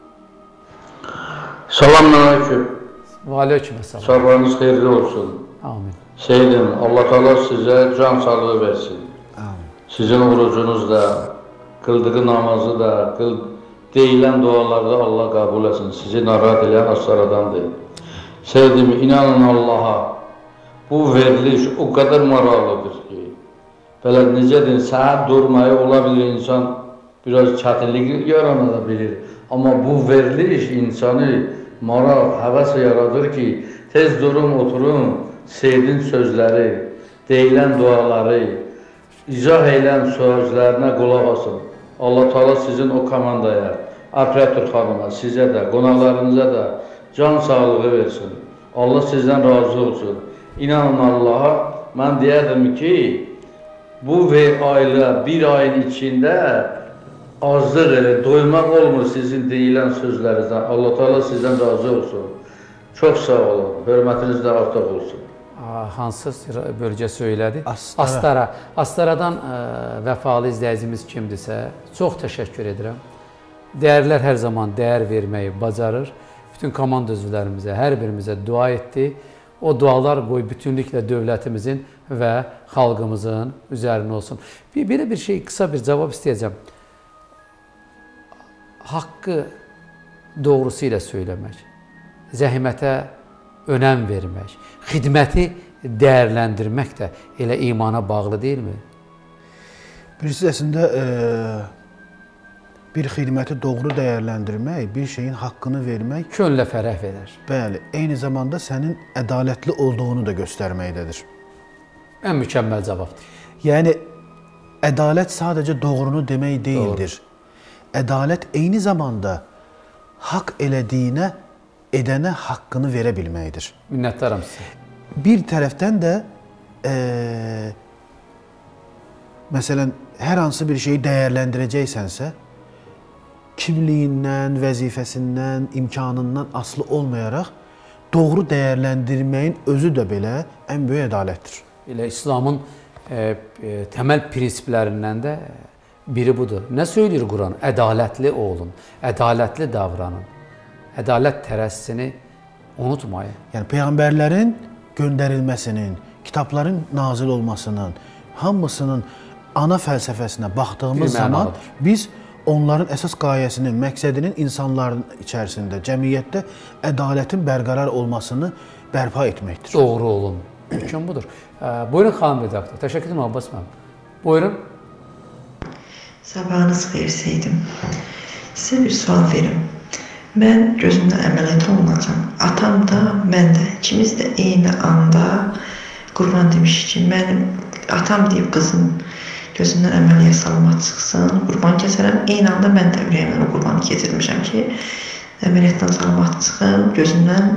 Selamünaleyküm. Və aleykümselam. Sabahınız xeyirli olsun. Amin. Seydim, Allah Teala sizə can sağlığı versin. Amin. Sizin orucunuz da, qıldığı namazı da, deyilən dualarda Allah qəbul etsin. Sizi narahat edən aslardandır. Seydim, inanın Allaha, bu veriliş o kadar maraqlıdır ki, belə necədir, səhər durmayı ola bilir insan, biraz çətinlik yarana bilir. Amma bu veriliş insanı maraq, həvəs yaradır ki, tez durum, oturun, Seydin sözləri, deyilən duaları, izah eylən sözlərinə qulaq asın. Allah Teala sizin o komandaya, operator xanıma, sizə də, qonaqlarınıza da can sağlığı versin. Allah sizdən razı olsun. İnanın Allaha, mən deyərdim ki, bu ayla, bir ayın içində azlıq, doymaq olmur sizin deyilən sözlərinizdən. Allah Teala sizdən razı olsun. Çox sağ olun. Hörmətiniz də artıq olsun. Hansı bölgə söylədi? Astara. Astaradan vəfalı izləyicimiz kimdirsə, çox təşəkkür edirəm. Dəyərlər hər zaman dəyər verməyi bacarır. Bütün komanda üzvlərimizə, hər birimizə dua etdi. O dualar qoy bütünlüklə dövlətimizin və xalqımızın üzərinə olsun. Belə bir şey, qısa bir cavab istəyəcəm. Haqqı doğrusu ilə söyləmək, zəhmətə önəm vermək, xidməti dəyərləndirmək də elə imana bağlı deyilmi? Bilirsiniz, əslində bir xidməti doğru dəyərləndirmək, bir şeyin haqqını vermək könlə fərəh verər. Bəli, eyni zamanda sənin ədalətli olduğunu da göstərməkdədir. Ən mükəmməl cavabdır. Yəni, ədalət sadəcə doğrunu demək deyildir. Ədalət eyni zamanda haqq elədiyinə, edənə haqqını verə bilməkdir. Minnətdaram sizə. Bir tərəfdən də məsələn, hər hansı bir şeyi dəyərləndirəcəksənsə, kimliyindən, vəzifəsindən, imkanından asılı olmayaraq doğru dəyərləndirməyin özü də belə ən böyük ədalətdir. Elə İslamın təməl prinsiplərindən də biri budur. Nə söyləyir Quran? Ədalətli olun, ədalətli davranın. Ədalət tərəzzisini unutmayın. Yəni peyğəmbərlərin göndərilməsinin, kitabların nazil olmasının, hamısının ana fəlsəfəsinə baxdığımız zaman biz onların əsas qayəsinin, məqsədinin insanların içərisində, cəmiyyətdə ədalətin bərqərar olmasını bərpa etməkdir. Doğru olun. Mümkün budur. Buyurun xanım redaktor. Təşəkkür edirəm Abbas müəllim. Buyurun. Sabahınız xeyir Seydim. Sizə bir sual verim. Mən gözümdən əməliyyat olunacam. Atam da, mən də, ikimiz də eyni anda qurban demişik ki, mənim atam deyib qızım gözümdən əməliyyat salamat çıxsın, qurban kəsərəm. Eyni anda mən də ürəyimdən o qurbanı keçirmişəm ki, əməliyyatdan salamat çıxın, gözümdən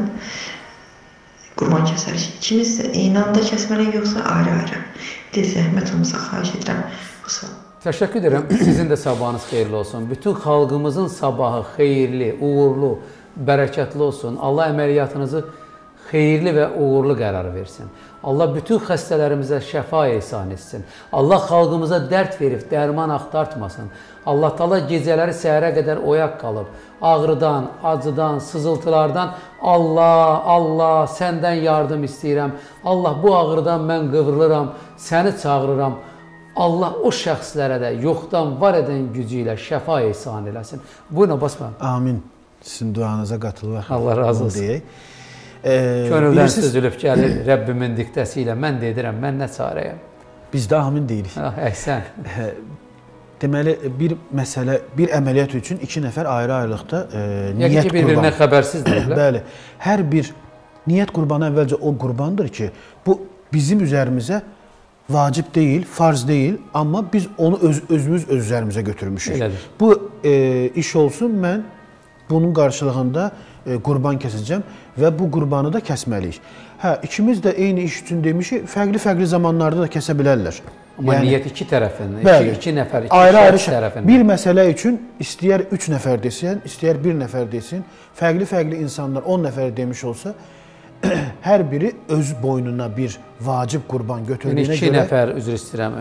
qurban kəsərik. İkimiz də eyni anda kəsməliyik, yoxsa ayrı-ayrı. Bir də zəhmət olmasa xahiş edirəm. Təşəkkür edirəm. Sizin də sabahınız xeyirli olsun. Bütün xalqımızın sabahı xeyirli, uğurlu, bərəkətli olsun. Allah əməliyyatınızı xeyirli və uğurlu qərar versin. Allah bütün xəstələrimizə şəfa ehsan etsin. Allah xalqımıza dərd verib, dərman axtartmasın. Allah Taala gecələri səhərə qədər oyaq qalıb, ağrıdan, acıdan, sızıltılardan Allah, səndən yardım istəyirəm. Allah, bu ağrıdan mən qıvrılıram, səni çağırıram. Allah o şəxslərə də yoxdan var edən gücü ilə şəfa ehsan eləsin. Buyurun Abbas müəllim. Amin. Sizin duanıza qatılıq. Allah razı olsun. Könüldən süzülüb gəlir Rəbbimin diktəsi ilə. Mən də edirəm, mən nə çarəyəm? Biz də amin deyirik. Əhsən. Deməli, bir məsələ, bir əməliyyat üçün 2 nəfər ayrı-ayrılıqda niyyət qurbanı. Yəni ki, bir-birindən xəbərsizdirlər. Bəli. Hər bir niyyət qurbanı əvvəlcə o qurbandır ki, bu bizim üzərimizə vacib deyil, farz deyil, amma biz onu özümüz öz üzərimizə götürmüşük. Elədir. Bu iş olsun, mən bunun qarşılığında qurban kəsəcəm və bu qurbanı da kəsməliyik. Hə, ikimiz də eyni iş üçün demişik, fərqli zamanlarda da kəsə bilərlər. Amma niyyət iki tərəfindən, iki nəfər, iki şəxs tərəfindən. Bir məsələ üçün istəyər 3 nəfər desin, istəyər 1 nəfər desin, fərqli insanlar 10 nəfər demiş olsa, hər biri öz boynuna bir vacib qurban götürdüyünə görə... Yəni 2 nəfər, üzr istəyirəm,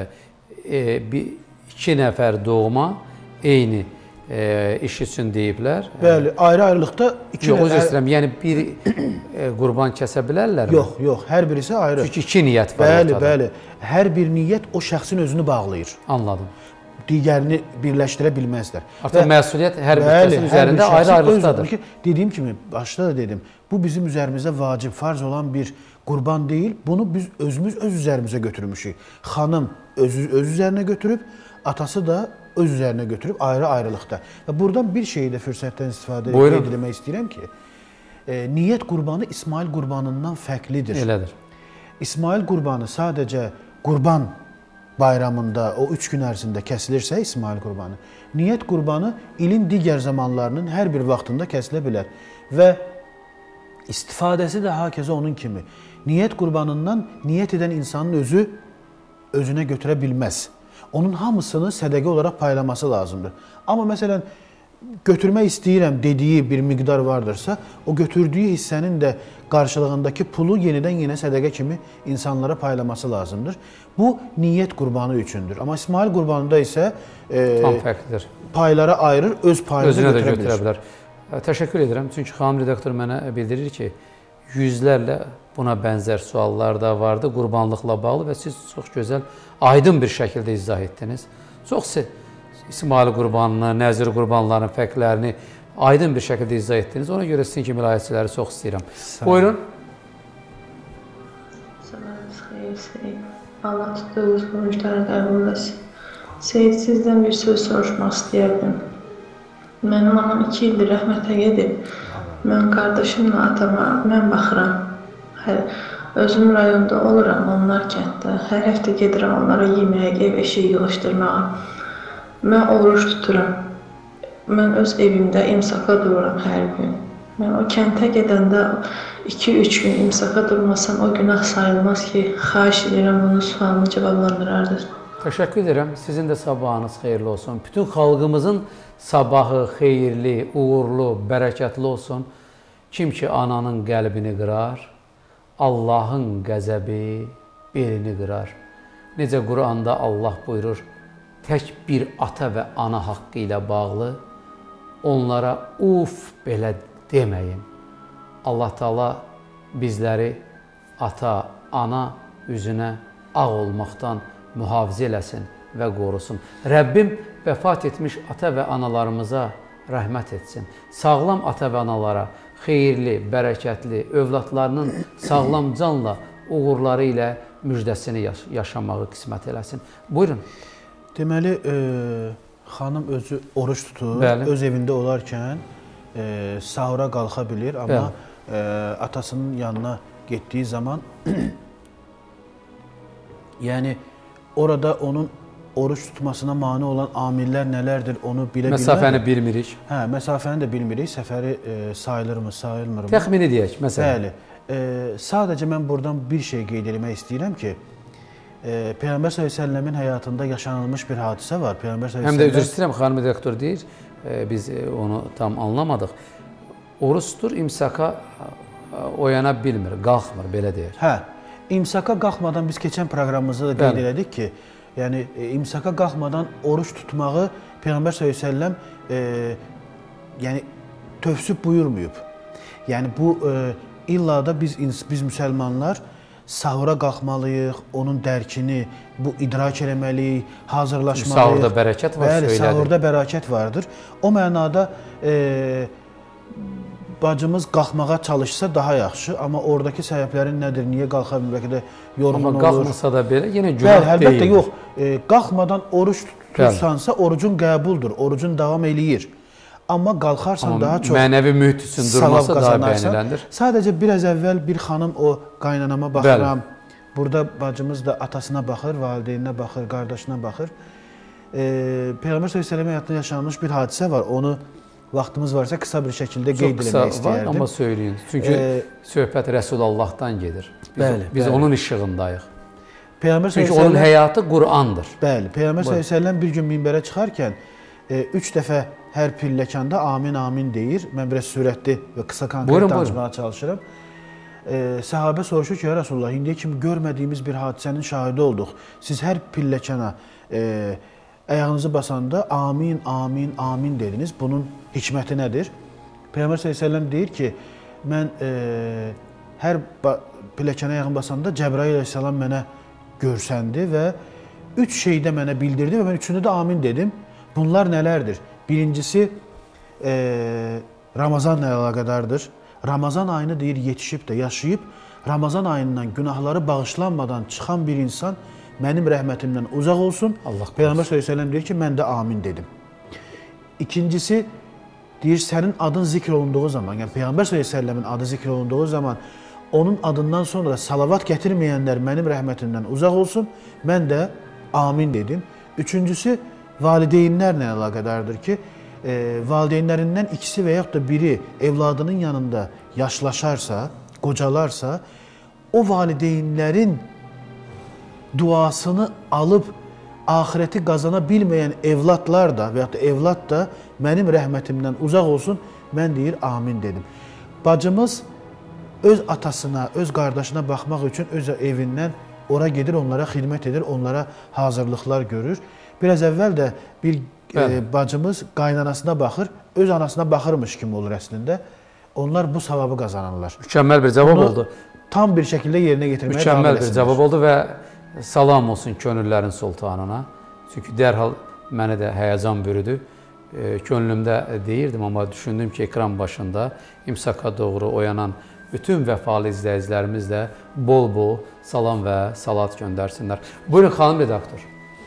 2 nəfər doğma eyni iş üçün deyiblər. Bəli, ayrı-ayrılıqda 2 nəfər... Yox, üzr istəyirəm, yəni bir qurban kəsə bilərlərmi? Yox, hər birisi ayrı. Çünki 2 niyyət var ortada. Bəli, hər bir niyyət o şəxsin özünü bağlayır. Anladım. Digərini birləşdirə bilməzlər. Artıq məsuliyyət hər bir kəsin üzərində ayrı-ayrılıqdadır. Dediyim kimi, başda da dedim, bu bizim üzərimizə vacib, farz olan bir qurban deyil, bunu biz özümüz öz üzərimizə götürmüşük. Xanım öz üzərinə götürüb, atası da öz üzərinə götürüb ayrı-ayrılıqda. Və buradan bir şeyi də fürsətdən istifadə edilmək istəyirəm ki, niyyət qurbanı İsmail qurbanından fərqlidir. Elədir. İsmail qurbanı sadəcə qurban bayramında, o 3 gün ərzində kəsilirsə İsmail qurbanı, niyyət qurbanı ilin digər zamanlarının hər bir vaxtında kəsilə bilər və istifadəsi də hakeza onun kimi. Niyyət qurbanından niyyət edən insanın özünə götürə bilməz. Onun hamısını sədəqə olaraq paylaması lazımdır. Amma məsələn, götürmək istəyirəm dediyi bir miqdar vardırsa, o götürdüyü hissənin də qarşılığındakı pulu yenə sədəqə kimi insanlara paylaması lazımdır. Bu, niyyət qurbanı üçündür. Amma İsmail qurbanında isə tam fərqlidir. Paylara ayırır, öz payını götürə bilər. Təşəkkür edirəm. Çünki xanım redaktor mənə bildirir ki, yüzlərlə buna bənzər suallar da vardı qurbanlıqla bağlı və siz çox gözəl, aydın bir şəkildə izah etdiniz. Çox İsmail qurbanını, Nəzir qurbanların fərqlərini aydın bir şəkildə izah etdiniz. Ona görə sizin kimi layihəçiləri çox istəyirəm. Buyurun. Sabahınız xeyir, Seyid. Allah tutduğunuz borcları qəbul etsin. Seyid, sizdən bir söz soruşmaq istəyərdim. Mənim anam 2 ildir rəhmətə gedib. Mən qardaşımla atama, mən baxıram. Özüm rayonda oluram, onlar kənddə. Hər həftə gedirəm onlara yeməyə, ev eşiyi yığışdırmağa. Mən oruç tuturam. Mən öz evimdə imsaka dururam hər gün. Mən o kəntə gedəndə 2-3 gün imsaka durmasam o günah sayılmaz ki, xahiş edirəm bunu sualını cavablandırardınız. Təşəkkür edirəm. Sizin də sabahınız xeyirli olsun. Bütün xalqımızın sabahı xeyirli, uğurlu, bərəkətli olsun. Kim ki ananın qəlbini qırar, Allahın qəzəbi belini qırar. Necə Quranda Allah buyurur, tək bir ata və ana haqqı ilə bağlı onlara uf belə deməyin. Allah Taala bizləri ata, ana üzünə ağ olmaqdan mühafizə eləsin və qorusun. Rəbbim vəfat etmiş ata və analarımıza rəhmət etsin. Sağlam ata və analara xeyirli, bərəkətli, övladlarının sağlam canla, uğurları ilə müjdəsini yaşamağı qismət eləsin. Buyurun. Deməli, xanım özü oruç tutur, Bəli. öz evində olarkən sahura qalxa bilir, amma atasının yanına getdiyi zaman yəni orada onun oruç tutmasına mane olan amillər nələrdir onu bilə bilmək. Məsafəni bilmirik. Hə, məsafəni də bilmirik. Səfəri sayılırmı, sayılmırmı? Təxmini deyək, məsələn. Bəli. Sadəcə mən buradan bir şey qeyd etmək istəyirəm ki, Peyğəmbər s.ə.v-in həyatında yaşanılmış bir hadisə var. Həm də üzr istəyirəm, xanım direktor deyir, biz onu tam anlamadıq. Oruç tutur, imsaka oyana bilmir, qalxmır, belə deyək. Hə, imsaka qalxmadan biz keçən proqramımızda da qeyd elədik ki, yəni imsaka qalxmadan oruç tutmağı Peyğəmbər s.ə.v yəni tövsüb buyurmayıb. Yəni bu illa da biz müsəlmanlar sahura qalxmalıyıq, onun dərkini, bu idrak eləməliyik, hazırlaşmalıyıq. Sahurda bərəkət var, söylədir. Bəli, sahurda bərəkət vardır. O mənada bacımız qalxmağa çalışsa daha yaxşı, amma oradakı səbəblərin nədir, niyə qalxa bilmir, bəlkə də yorğun olur. Amma qalxmasa da belə, yenə günah deyil. Bəli, əlbəttə yox. Qalxmadan oruç tutursansa, orucun qəbuldur, orucun davam eləyir. Amma qalxarsan daha çox mənəvi mühit üçün durması daha bəyəniləndir. Sadəcə biraz əvvəl bir xanım o qaynanama baxıram. Burada bacımız da atasına baxır, valideyninə baxır, qardaşına baxır. Peyğəmbər s.ə.v həyatında yaşanmış bir hadisə var. Onu vaxtımız varsa qısa bir şəkildə qeyd etmək istəyərdim. Çox qısa var, amma söyləyin. Çünki söhbət Rəsulallahdan gedir. Biz onun işığındayıq. Çünki onun həyatı Qur'andır. Bəli, Peyğəmbər s.ə.v bir gün minbərə çıxarkən 3 dəfə hər pilləkanda amin, amin deyir. Mən biraz sürətli və qısa konkret danışmağa çalışıram. Səhabə soruşur ki, ya Rasulullah, indiyə kimi görmədiyimiz bir hadisənin şahidi olduq. Siz hər pilləkana ayağınızı basanda amin, amin, amin dediniz. Bunun hikməti nədir? Peyğəmbər s.ə.v deyir ki, mən hər pilləkana ayağımı basanda Cəbrail əleyhissalam mənə görsəndi və 3 şeydə mənə bildirdi və mən üçündə də amin dedim. Bunlar nələrdir? Birincisi, Ramazanla əlaqədardır. Ramazan ayını deyir, yetişib də yaşayıb, Ramazan ayından günahları bağışlanmadan çıxan bir insan mənim rəhmətimdən uzaq olsun. Peyğəmbər s.ə.v deyir ki, mən də amin dedim. İkincisi, deyir, sənin adın zikr olunduğu zaman, yəni Peyğəmbər s.ə.v-in adı zikr olunduğu zaman, onun adından sonra salavat gətirməyənlər mənim rəhmətimdən uzaq olsun, mən də amin dedim. Üçüncüsü, valideynlərlə əlaqədardır ki, valideynlərindən ikisi və yaxud da biri evladının yanında yaşlaşarsa, qocalarsa, o valideynlərin duasını alıb axirəti qazana bilməyən evladlar da və yaxud da evlad da mənim rəhmətimdən uzaq olsun, mən deyir, amin dedim. Bacımız öz atasına, öz qardaşına baxmaq üçün öz evindən ora gedir, onlara xidmət edir, onlara hazırlıqlar görür. Biraz əvvəl də bir bacımız qaynanasına baxır, öz anasına baxırmış kimi olur əslində. Onlar bu savabı qazanırlar. Mükəmməl bir cavab oldu. Tam bir şəkildə yerinə getirməyə davam Mükəmməl bir cavab oldu və salam olsun könüllərin sultanına. Çünki dərhal məni də həyəcan bürüdü. Könlümdə deyirdim, amma düşündüm ki, ekran başında imsaka doğru oyanan bütün vəfalı izləyicilərimiz də bol-bol salam və salat göndərsinlər. Buyurun, xanım redaktor.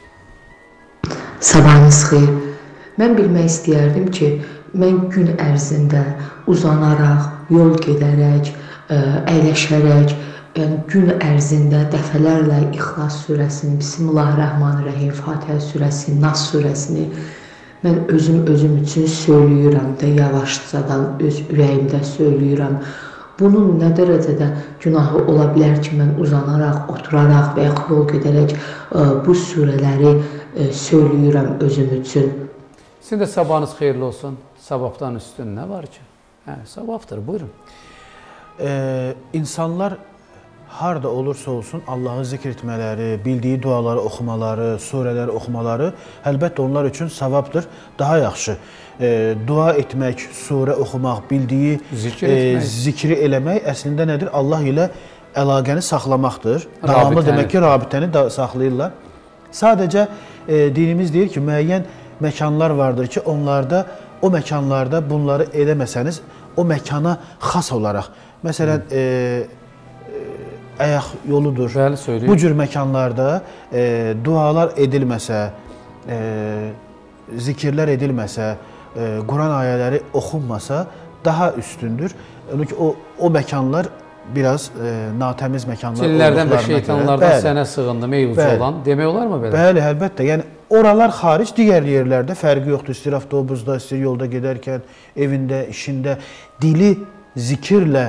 Sabahınız xeyir. Mən bilmək istəyərdim ki, mən gün ərzində uzanaraq, yol gedərək, əyləşərək, yəni gün ərzində dəfələrlə İxlas surəsini, Bismillahirrahmanirrahim, Fatihə surəsini, Nas surəsini mən özüm üçün söyləyirəm də, yavaşcadan öz ürəyimdə söyləyirəm. Bunun nə dərəcədə günahı ola bilər ki, mən uzanaraq, oturaraq və yaxud yol gedərək bu surələri söyləyirəm özüm üçün. Sizin də sabahınız xeyirli olsun. Savabdan üstün nə var ki? Savabdır, buyurun. İnsanlar harda olursa olsun Allahı zikr etmələri, bildiyi duaları oxumaları, surələri oxumaları əlbəttə onlar üçün savabdır. Daha yaxşı dua etmək, surə oxumaq, bildiyi zikri eləmək əslində nədir? Allah ilə əlaqəni saxlamaqdır. Davamlı demək ki, rabitəni saxlayırlar. Sadəcə dinimiz deyir ki, müəyyən məkanlar vardır ki, o məkanlarda bunları eləməsəniz, o məkana xas olaraq, məsələn, ayaq yoludur. Bu cür məkanlarda dualar edilməsə, zikirlər edilməsə, Quran ayələri oxunmasa daha üstündür. O məkanlar biraz natəmiz məkanlar cinlərdən və şeytanlardan sənə sığındı, meyvücü olan demək olar mı belə? Bəli, əlbəttə. Yəni, oralar xaric, digər yerlərdə fərqi yoxdur. İstir avtobusda, istir yolda gedərkən, evində, işində dili zikirlə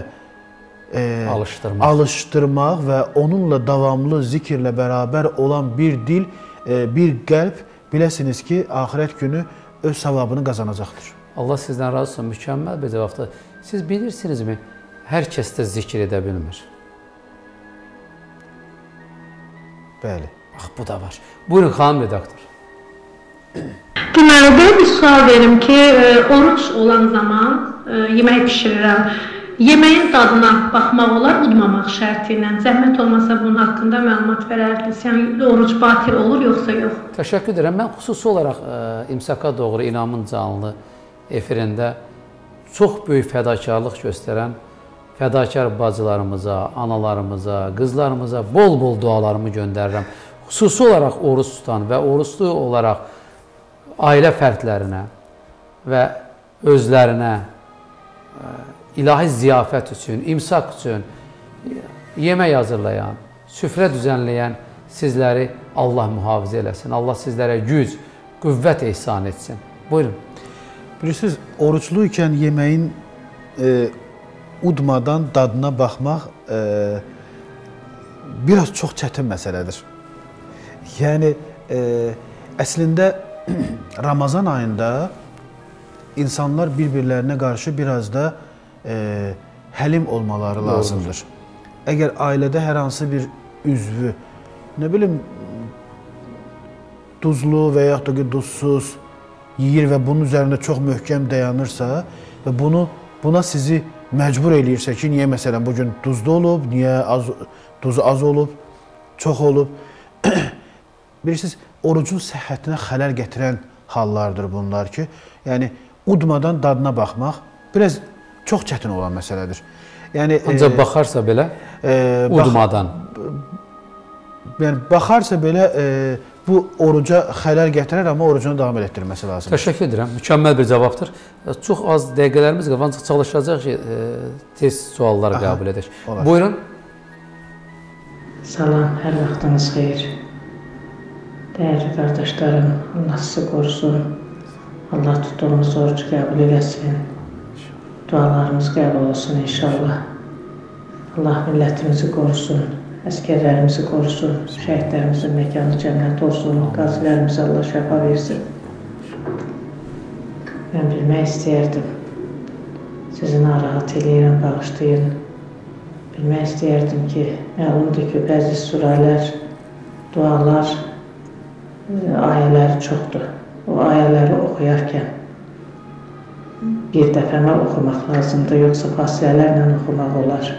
alışdırmaq və onunla davamlı zikirlə bərabər olan bir dil, bir qəlb biləsiniz ki, axirət günü öz savabını qazanacaqdır. Allah sizdən razı olsun, mükəmməl bir cavabdır. Siz bilirsinizmi, hər kəs də zikir edə bilmir. Bəli. Bax, bu da var. Buyurun, xanım redaktor. Deməli, belə bir sual verim ki, oruç olan zaman yemək pişirirəm. Yeməyin dadına baxmaq olar, udmamaq şərti ilə. Zəhmət olmasa bunun haqqında məlumat verərdiniz. Yəni, oruc batil olur, yoxsa yox? Təşəkkür edirəm. Mən xüsusi olaraq İmsaka doğru İnamın canlı efirində çox böyük fədakarlıq göstərən fədakar bacılarımıza, analarımıza, qızlarımıza bol-bol dualarımı göndərirəm. Xüsusi olaraq oruç tutan və oruçlu olaraq ailə fərdlərinə və özlərinə ilahi ziyafət üçün, imsak üçün yemək hazırlayan, süfrə düzənləyən sizləri Allah mühafizə eləsin. Allah sizlərə güc, qüvvət ehsan etsin. Buyurun. Bilirsiniz, oruçlu ikən yeməyin udmadan dadına baxmaq biraz çox çətin məsələdir. Yəni, əslində Ramazan ayında insanlar bir-birlərinə qarşı biraz da həlim olmaları lazımdır. Əgər ailədə hər hansı bir üzvü, nə bilim, duzlu və yaxud da ki, duzsuz yeyir və bunun üzərində çox möhkəm dayanırsa və buna sizi məcbur eləyirsə ki, niyə məsələn bugün duzlu olub, niyə duzu az olub, çox olub. Bilirsiniz, orucun səhhətinə xələl gətirən hallardır bunlar ki, yəni udmadan dadına baxmaq biraz çox çətin olan məsələdir. Yəni, ancaq baxarsa belə, udmadan. Yəni, baxarsa belə bu oruca xələl gətirər, amma orucunu davam etdirməsi lazımdır. Təşəkkür edirəm. Mükəmməl bir cavabdır. Çox az dəqiqələrimiz qalıb, ancaq çalışacaq ki, tez sualları qəbul edək. Buyurun. Salam, hər vaxtınız xeyir. Dəyərli qardaşlarım, Allah sizi qorusun. Allah tutduğumuz orucu qəbul eləsin. Dualarımız qəbul olsun inşallah. Allah millətimizi qorusun, əskərlərimizi qorusun, şəhidlərimizin məkanı cənnət olsun, qazilərimizə Allah şəfa versin. Mən bilmək istəyərdim, sizi narahat eləyirəm, bağışlayın. Bilmək istəyərdim ki, məlumdur ki, bəzi surələr, dualar, ayələri çoxdur. O ayələri oxuyarkən bir dəfəmə oxumaq lazımdır, yoxsa fasilələrlə oxumaq olar.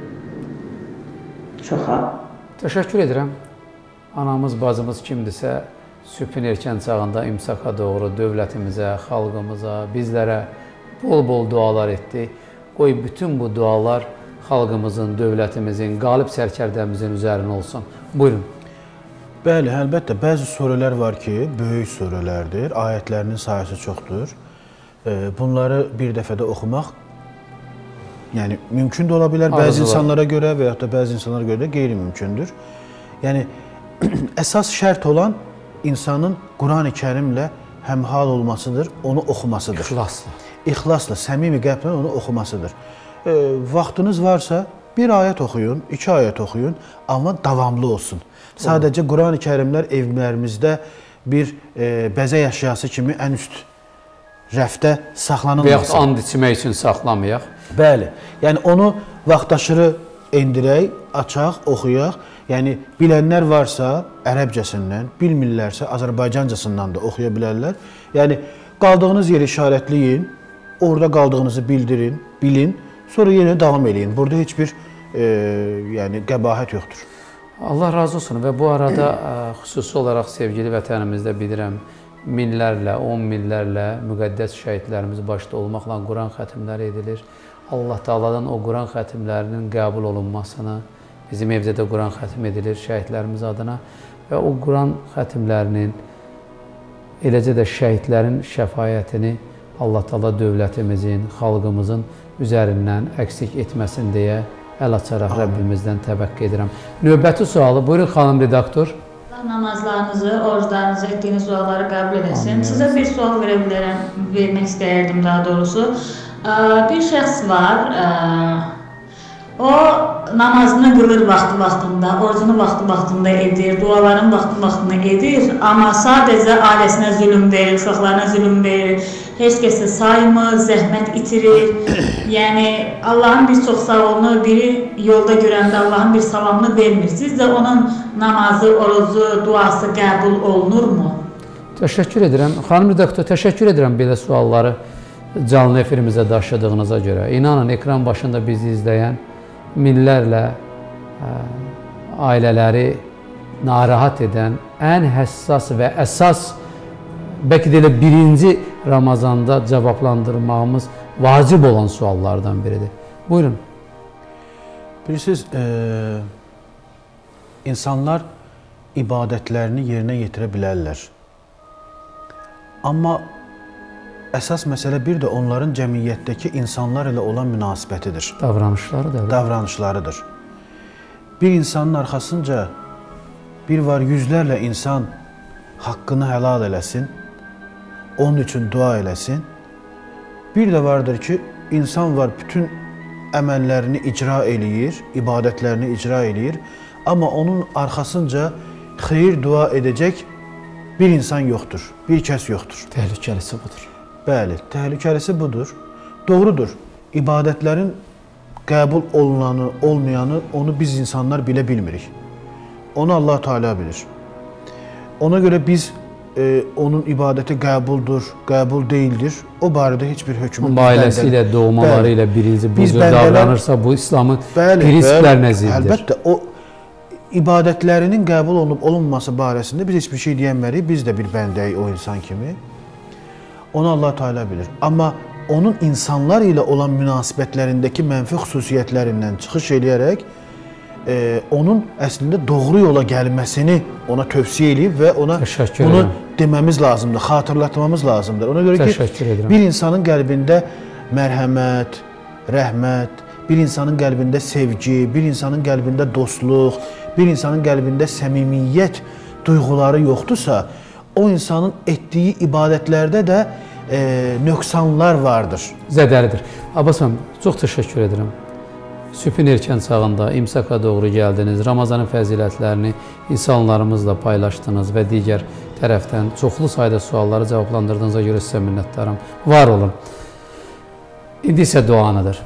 Çox təşəkkür edirəm. Anamız, bacımız kimdirsə, sübhün erkən çağında imsaka doğru dövlətimizə, xalqımıza, bizlərə bol-bol dualar etdi. Qoy bütün bu dualar xalqımızın, dövlətimizin, qalib sərkərdəmizin üzərinə olsun. Buyurun. Bəli, əlbəttə, bəzi surələr var ki, böyük surələrdir, ayətlərinin sayısı çoxdur. Bunları bir dəfədə oxumaq yəni mümkün də ola bilər bəzi insanlara görə və yaxud da bəzi insanlara görə də qeyri-mümkündür. Yəni əsas şərt olan insanın Quran-ı Kərimlə həmhal olmasıdır, onu oxumasıdır. İxlasla. İxlasla, səmimi qəlblə onu oxumasıdır. Vaxtınız varsa bir ayət oxuyun, 2 ayət oxuyun, amma davamlı olsun. Sadəcə Quran-ı Kərimlər evlərimizdə bir bəzək əşyası kimi ən üst rəfdə saxlanılmasın. Və yaxud and içmək üçün saxlamayaq. Bəli, yəni onu vaxtaşırı endirək, açaq, oxuyaq. Yəni, bilənlər varsa ərəbcəsindən, bilmirlərsə Azərbaycancasından da oxuya bilərlər. Yəni, qaldığınız yeri işarətləyin, orada qaldığınızı bildirin, bilin, sonra yenə davam eləyin. Burada heç bir yəni, qəbahət yoxdur. Allah razı olsun və bu arada xüsusi olaraq sevgili vətənimizdə bilirəm, minlərlə, 10 minlərlə müqəddəs şəhidlərimiz başda olmaqla Quran xətimləri edilir. Allah Taala'dan o Quran xətimlərinin qəbul olunmasını, bizim evdə də Quran xətim edilir şəhidlərimiz adına və o Quran xətimlərinin, eləcə də şəhidlərin şəfayətini Allah Taala dövlətimizin, xalqımızın üzərindən əksik etməsin deyə əl açaraq Rəbbimizdən təvəqqə edirəm. Növbəti sualı, buyurun xanım redaktor. Namazlarınızı, oruclarınızı, etdiyiniz duaları qəbul edəsin. Sizə bir sual vermək istəyərdim daha doğrusu. Bir şəxs var, o namazını qılır vaxtı-vaxtında, orucunu vaxtı-vaxtında edir, dualarını vaxtı-vaxtında edir, amma sadəcə ailəsinə zülm verir, uşaqlarına zülm verir, heç kəsə saymır, zəhmət itirir. Yəni, Allahın bir çox savabını, biri yolda görəndə Allahın bir savabını vermir. Sizcə onun namazı, orucu, duası qəbul olunurmu? Təşəkkür edirəm. Xanım redaktor, təşəkkür edirəm belə sualları canlı efirimizə daşıdığınıza görə. İnanın, ekran başında bizi izləyən minlərlə ailələri narahat edən, ən həssas və əsas, bəlkə də elə birinci Ramazanda cavablandırmağımız vacib olan suallardan biridir. Buyurun. Bilirsiniz, insanlar ibadətlərini yerinə yetirə bilərlər. Amma əsas məsələ bir də onların cəmiyyətdəki insanlar ilə olan münasibətidir. Davranışlarıdır. Bir insanın arxasınca bir var yüzlərlə insan haqqını helal eləsin, onun üçün dua eləsin. Bir də vardır ki, insan var bütün əməllərini icra eləyir, ibadətlərini icra eləyir, amma onun arxasınca xeyir dua edəcək bir insan yoxdur, bir kəs yoxdur. Təhlükəlisi budur. Bəli, təhlükəlisi budur. Doğrudur, ibadətlərin qəbul olunanı, olmayanı, onu biz insanlar bilə bilmirik. Onu Allah Teala bilir. Ona görə biz onun ibadəti qəbuldur, qəbul deyildir. O barədə heç bir hökmü ailəsi ilə, doğmaları ilə birinci bu davranırsa, bu İslamın prinsiplərinə ziddir. Əlbəttə, o ibadətlərinin qəbul olunub olunması barəsində biz heç bir şey deyənmərik. Biz də bir bəndəyik o insan kimi. Onu Allah Teala bilir. Amma onun insanlar ilə olan münasibətlərindəki mənfi xüsusiyyətlərindən çıxış eləyərək onun əslində doğru yola gəlməsini ona tövsiyə edib və ona bunu deməmiz lazımdır, xatırlatmamız lazımdır. Ona görə ki, bir insanın qəlbində mərhəmət, rəhmət, bir insanın qəlbində sevgi, bir insanın qəlbində dostluq, bir insanın qəlbində səmimiyyət duyğuları yoxdursa, o insanın etdiyi ibadətlərdə də nöqsanlar vardır. Zədəlidir. Abbas müəllim, çox təşəkkür edirəm. Sübhün erkən çağında İmsaka doğru gəldiniz, Ramazanın fəzilətlərini insanlarımızla paylaşdınız və digər tərəfdən çoxlu sayda sualları cavablandırdığınıza görə sizə minnətdaram. Var olun. İndi isə duanıdır.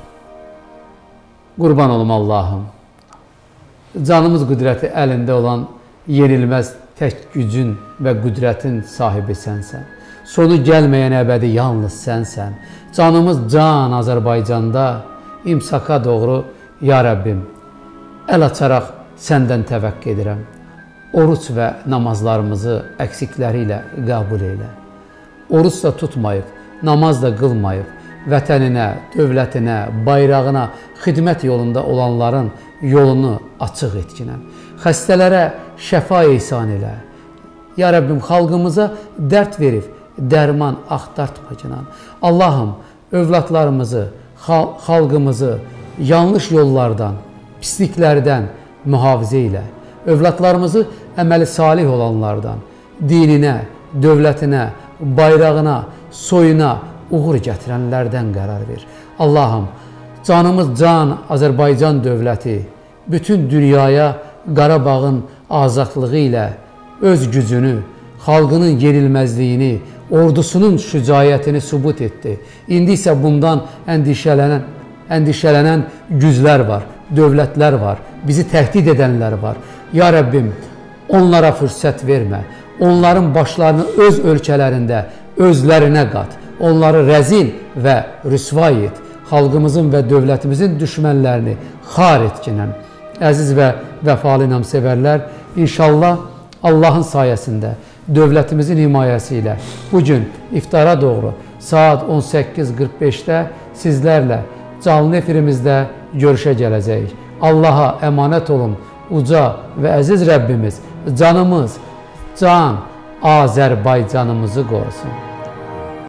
Qurban olum Allahım. Canımız qüdrəti əlində olan yenilməz tək gücün və qüdrətin sahibi sənsən. Sonu gəlməyən əbədi yalnız sənsən. Canımız can Azərbaycanda, İmsaka doğru, ya Rəbbim, əl açaraq səndən təvəqqə edirəm. Oruç və namazlarımızı əksikləri ilə qəbul elə. Oruç da tutmayıb, namaz da qılmayıb, vətəninə, dövlətinə, bayrağına, xidmət yolunda olanların yolunu açıq etkinən. Xəstələrə şəfa ihsan elə. Ya Rəbbim, xalqımıza dərd verib, dərman axtartmacinan. Allahım, övladlarımızı, xalqımızı yanlış yollardan, pisliklərdən mühafizə ilə. Övladlarımızı əməli salih olanlardan, dininə, dövlətinə, bayrağına, soyuna uğur gətirənlərdən qərar ver. Allahım, canımız can Azərbaycan dövləti bütün dünyaya Qarabağın azadlığı ilə öz gücünü, xalqının yenilməzliyini, ordusunun şücaətini sübut etdi. İndi isə bundan əndişələnən güclər var. dövlətlər var, bizi təhdid edənlər var. Ya Rəbbim, onlara fürsət vermə. Onların başlarını öz ölkələrində özlərinə qat. Onları rəzil və rüsvay et. Xalqımızın və dövlətimizin düşmənlərini xar etkinəm. Əziz və vəfalı inamsevərlər, inşallah Allahın sayəsində, dövlətimizin himayəsi ilə bugün iftara doğru saat 18:45-də sizlərlə canlı efirimizdə görüşə gələcəyik. Allaha əmanət olun, uca və əziz Rəbbimiz canımız, can Azərbaycanımızı qorusun.